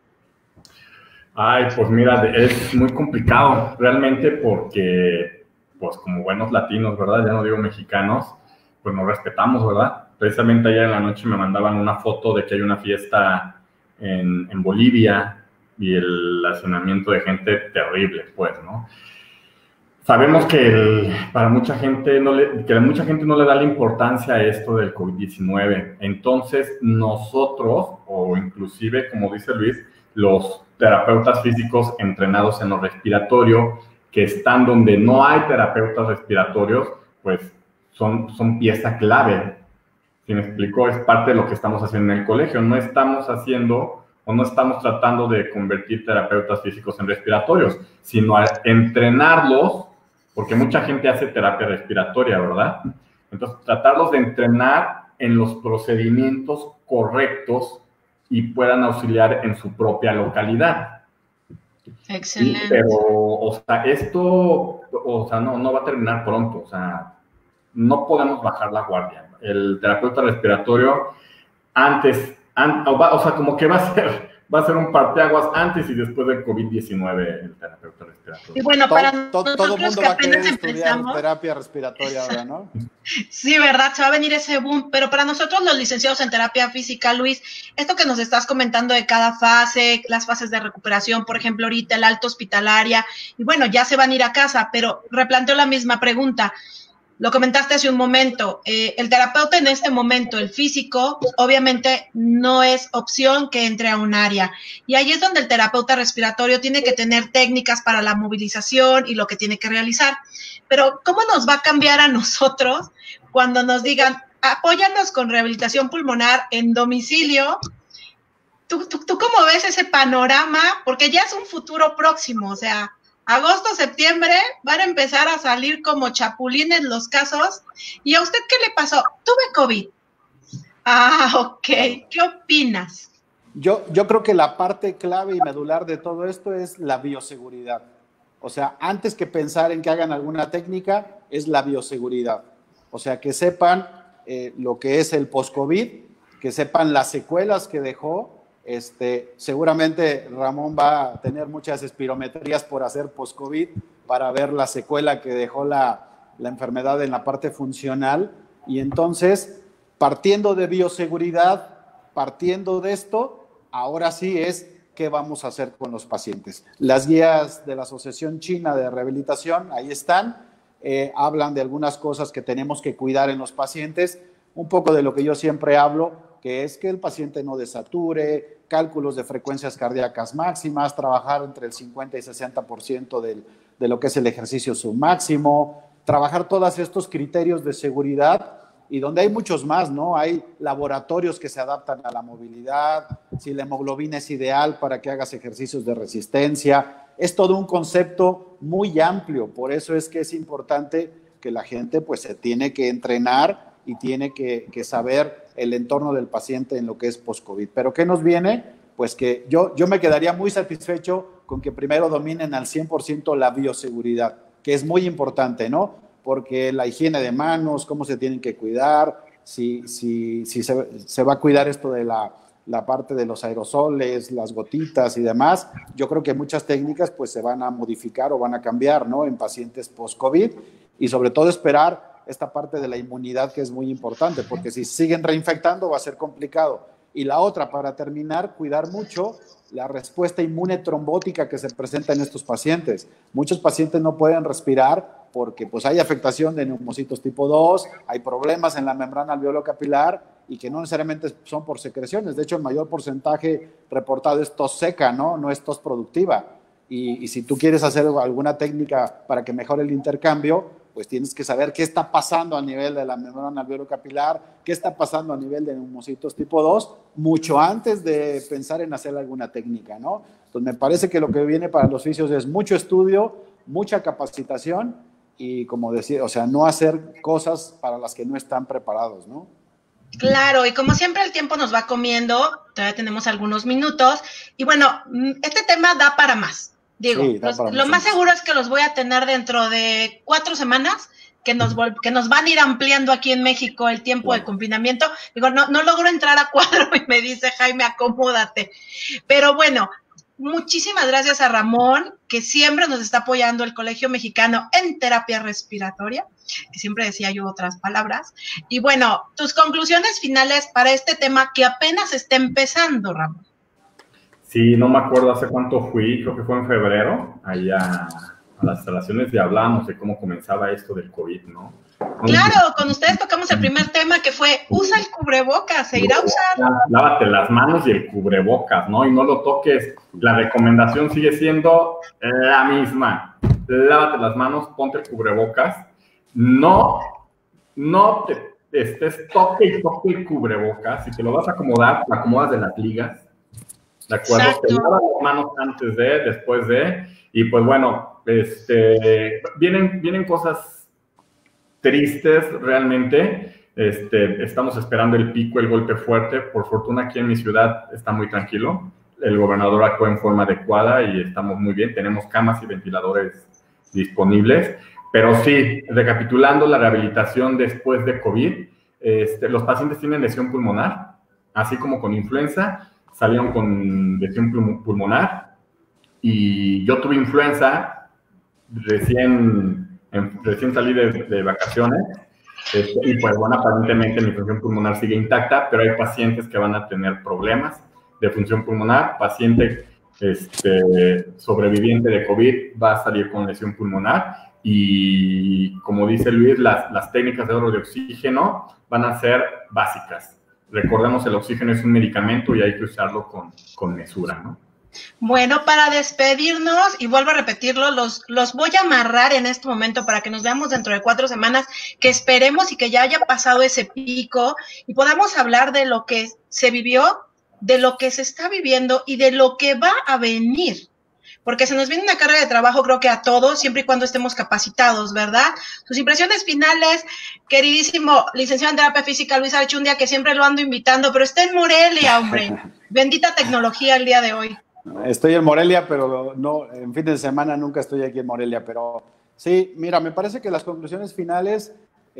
Ay, pues mira, es muy complicado realmente porque, pues como buenos latinos, ¿verdad? Ya no digo mexicanos, pues nos respetamos, ¿verdad? Precisamente ayer en la noche me mandaban una foto de que hay una fiesta en Bolivia y el hacinamiento de gente terrible, pues, ¿no? Sabemos que para mucha gente no le da la importancia a esto del COVID-19. Entonces, nosotros, o inclusive, como dice Luis, los terapeutas físicos entrenados en lo respiratorio, que están donde no hay terapeutas respiratorios, pues son pieza clave. ¿Sí me explico? Es parte de lo que estamos haciendo en el colegio. No estamos haciendo o no estamos tratando de convertir terapeutas físicos en respiratorios, sino a entrenarlos, porque mucha gente hace terapia respiratoria, ¿verdad? Entonces, tratarlos de entrenar en los procedimientos correctos y puedan auxiliar en su propia localidad. Excelente. Pero, o sea, esto, no va a terminar pronto, o sea, no podemos bajar la guardia. El terapeuta respiratorio como que va a ser un parteaguas antes y después del COVID-19 el terapeuta respiratorio. Y bueno, para todo el mundo va a querer estudiar terapia respiratoria ahora, ¿no? Sí, ¿verdad? Se va a venir ese boom, pero para nosotros los licenciados en terapia física, Luis, esto que nos estás comentando de cada fase, las fases de recuperación, por ejemplo, ahorita el alta hospitalaria, y bueno, ya se van a ir a casa, pero replanteo la misma pregunta. Lo comentaste hace un momento, el terapeuta en este momento, el físico, obviamente no es opción que entre a un área. Y ahí es donde el terapeuta respiratorio tiene que tener técnicas para la movilización y lo que tiene que realizar. Pero, ¿cómo nos va a cambiar a nosotros cuando nos digan, apóyanos con rehabilitación pulmonar en domicilio? ¿Tú cómo ves ese panorama? Porque ya es un futuro próximo, o sea, agosto, septiembre, van a empezar a salir como chapulines los casos. ¿Y a usted qué le pasó? Tuve COVID. Ah, ok. ¿Qué opinas? Yo creo que la parte clave y medular de todo esto es la bioseguridad. O sea, antes que pensar en que hagan alguna técnica, es la bioseguridad. O sea, que sepan lo que es el post-COVID, que sepan las secuelas que dejó. Seguramente Ramón va a tener muchas espirometrías por hacer post-COVID para ver la secuela que dejó la enfermedad en la parte funcional. Y entonces, partiendo de bioseguridad, partiendo de esto, ahora sí es qué vamos a hacer con los pacientes. Las guías de la Asociación China de Rehabilitación, ahí están, hablan de algunas cosas que tenemos que cuidar en los pacientes, un poco de lo que yo siempre hablo, que es que el paciente no desature, cálculos de frecuencias cardíacas máximas, trabajar entre el 50 y 60% de lo que es el ejercicio submáximo, trabajar todos estos criterios de seguridad y donde hay muchos más, ¿no? Hay laboratorios que se adaptan a la movilidad, si la hemoglobina es ideal para que hagas ejercicios de resistencia. Es todo un concepto muy amplio, por eso es que es importante que la gente pues se tiene que entrenar y tiene que saber el entorno del paciente en lo que es post-COVID. ¿Pero qué nos viene? Pues que yo me quedaría muy satisfecho con que primero dominen al 100% la bioseguridad, que es muy importante, ¿no? Porque la higiene de manos, cómo se tienen que cuidar, si se va a cuidar esto de la parte de los aerosoles, las gotitas y demás, yo creo que muchas técnicas pues se van a modificar o van a cambiar, ¿no? En pacientes post-COVID y sobre todo esperar esta parte de la inmunidad que es muy importante, porque si siguen reinfectando va a ser complicado. Y la otra, para terminar, cuidar mucho la respuesta inmune trombótica que se presenta en estos pacientes. Muchos pacientes no pueden respirar porque pues, hay afectación de neumocitos tipo 2, hay problemas en la membrana alveolo-capilar y que no necesariamente son por secreciones. De hecho, el mayor porcentaje reportado es tos seca, no es tos productiva. Y si tú quieres hacer alguna técnica para que mejore el intercambio, pues tienes que saber qué está pasando a nivel de la membrana alveolo-capilar, qué está pasando a nivel de neumocitos tipo 2, mucho antes de pensar en hacer alguna técnica, ¿no? Entonces, me parece que lo que viene para los fisios es mucho estudio, mucha capacitación y, como decía, o sea, no hacer cosas para las que no están preparados, ¿no? Claro, y como siempre el tiempo nos va comiendo, todavía tenemos algunos minutos, y bueno, este tema da para más. Digo, Sí, lo más seguro es que los voy a tener dentro de 4 semanas, que nos van a ir ampliando aquí en México el tiempo de confinamiento. Digo, no logro entrar a 4 y me dice Jaime, acomódate. Pero bueno, muchísimas gracias a Ramón, que siempre nos está apoyando el Colegio Mexicano en Terapia Respiratoria, que siempre decía yo otras palabras. Y bueno, tus conclusiones finales para este tema que apenas está empezando, Ramón. Sí, no me acuerdo hace cuánto fui, creo que fue en febrero, allá a las instalaciones y hablábamos de cómo comenzaba esto del COVID, ¿no? Claro, con ustedes tocamos el primer tema que fue, usa el cubrebocas, se irá a usar. Lávate las manos y el cubrebocas, ¿no? Y no lo toques. La recomendación sigue siendo la misma. Lávate las manos, ponte el cubrebocas. No te estés toque y toque el cubrebocas. Si te lo vas a acomodar, lo acomodas de las ligas. ¿De acuerdo? Exacto. Te lavas las manos antes de, después de, y pues bueno, vienen cosas tristes realmente. Estamos esperando el pico, el golpe fuerte. Por fortuna aquí en mi ciudad está muy tranquilo. El gobernador actuó en forma adecuada y estamos muy bien. Tenemos camas y ventiladores disponibles. Pero sí, recapitulando la rehabilitación después de COVID, los pacientes tienen lesión pulmonar, así como con influenza. Salieron con lesión pulmonar y yo tuve influenza, recién salí de vacaciones y pues bueno, aparentemente mi función pulmonar sigue intacta, pero hay pacientes que van a tener problemas de función pulmonar. Paciente sobreviviente de COVID va a salir con lesión pulmonar y, como dice Luis, las técnicas de ahorro de oxígeno van a ser básicas. Recordemos, el oxígeno es un medicamento y hay que usarlo con mesura, ¿no? Bueno, para despedirnos, y vuelvo a repetirlo, los voy a amarrar en este momento para que nos veamos dentro de 4 semanas, que esperemos y que ya haya pasado ese pico y podamos hablar de lo que se vivió, de lo que se está viviendo y de lo que va a venir. Porque se nos viene una carga de trabajo, creo que a todos, siempre y cuando estemos capacitados, ¿verdad? Sus impresiones finales, queridísimo licenciado en terapia física Luis Archundia, que siempre lo ando invitando, pero está en Morelia, hombre. Bendita tecnología el día de hoy. Estoy en Morelia, pero no, en fin de semana nunca estoy aquí en Morelia, pero sí, mira, me parece que las conclusiones finales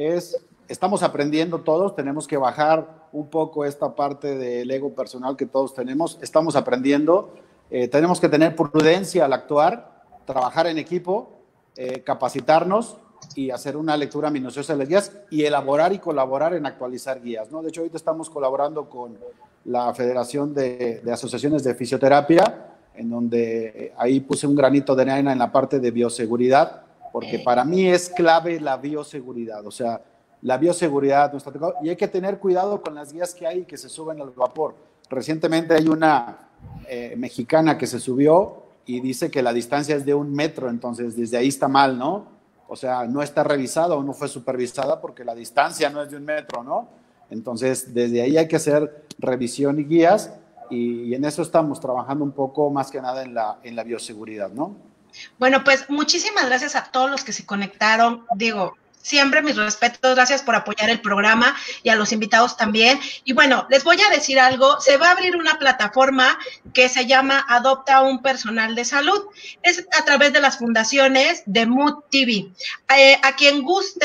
estamos aprendiendo todos, tenemos que bajar un poco esta parte del ego personal que todos tenemos, estamos aprendiendo. Tenemos que tener prudencia al actuar, trabajar en equipo, capacitarnos y hacer una lectura minuciosa de las guías y elaborar y colaborar en actualizar guías, ¿no? De hecho, ahorita estamos colaborando con la Federación de Asociaciones de Fisioterapia, en donde ahí puse un granito de arena en la parte de bioseguridad, porque para mí es clave la bioseguridad, o sea, la bioseguridad no está tocada, y hay que tener cuidado con las guías que hay que se suben al vapor. Recientemente hay una mexicana que se subió y dice que la distancia es de 1 metro, entonces desde ahí está mal, ¿no? O sea, no está revisada o no fue supervisada porque la distancia no es de 1 metro, ¿no? Entonces, desde ahí hay que hacer revisión y guías y en eso estamos trabajando un poco más que nada en la bioseguridad, ¿no? Bueno, pues muchísimas gracias a todos los que se conectaron. Digo, siempre mis respetos, gracias por apoyar el programa y a los invitados también. Y bueno, les voy a decir algo, se va a abrir una plataforma que se llama Adopta un Personal de Salud. Es a través de las fundaciones de Mood TV. A quien guste,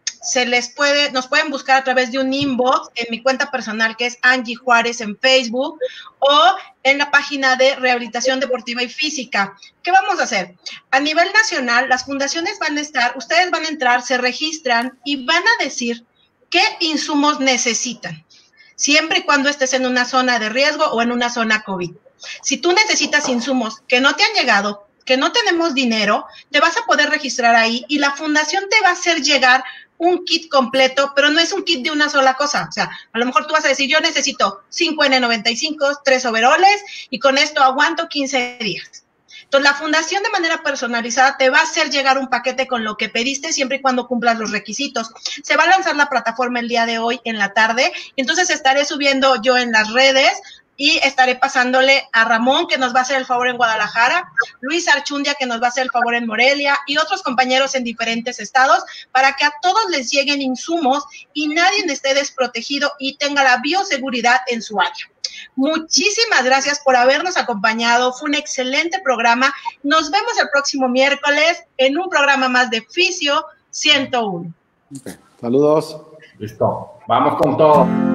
nos pueden buscar a través de un inbox en mi cuenta personal, que es Angie Juárez en Facebook, o en la página de Rehabilitación Deportiva y Física. ¿Qué vamos a hacer? A nivel nacional, las fundaciones van a estar, ustedes van a entrar, se registran y van a decir qué insumos necesitan. siempre y cuando estés en una zona de riesgo o en una zona COVID. Si tú necesitas insumos que no te han llegado, que no tenemos dinero, te vas a poder registrar ahí y la fundación te va a hacer llegar un kit completo, pero no es un kit de una sola cosa. O sea, a lo mejor tú vas a decir, yo necesito 5 N95, 3 overoles y con esto aguanto 15 días. Entonces, la fundación de manera personalizada te va a hacer llegar un paquete con lo que pediste siempre y cuando cumplas los requisitos. Se va a lanzar la plataforma el día de hoy en la tarde, entonces estaré subiendo yo en las redes y estaré pasándole a Ramón, que nos va a hacer el favor en Guadalajara, Luis Archundia, que nos va a hacer el favor en Morelia, y otros compañeros en diferentes estados, para que a todos les lleguen insumos y nadie esté desprotegido y tenga la bioseguridad en su área. Muchísimas gracias por habernos acompañado, fue un excelente programa. Nos vemos el próximo miércoles en un programa más de Fisio 101. Okay. Saludos. Listo, vamos con todo.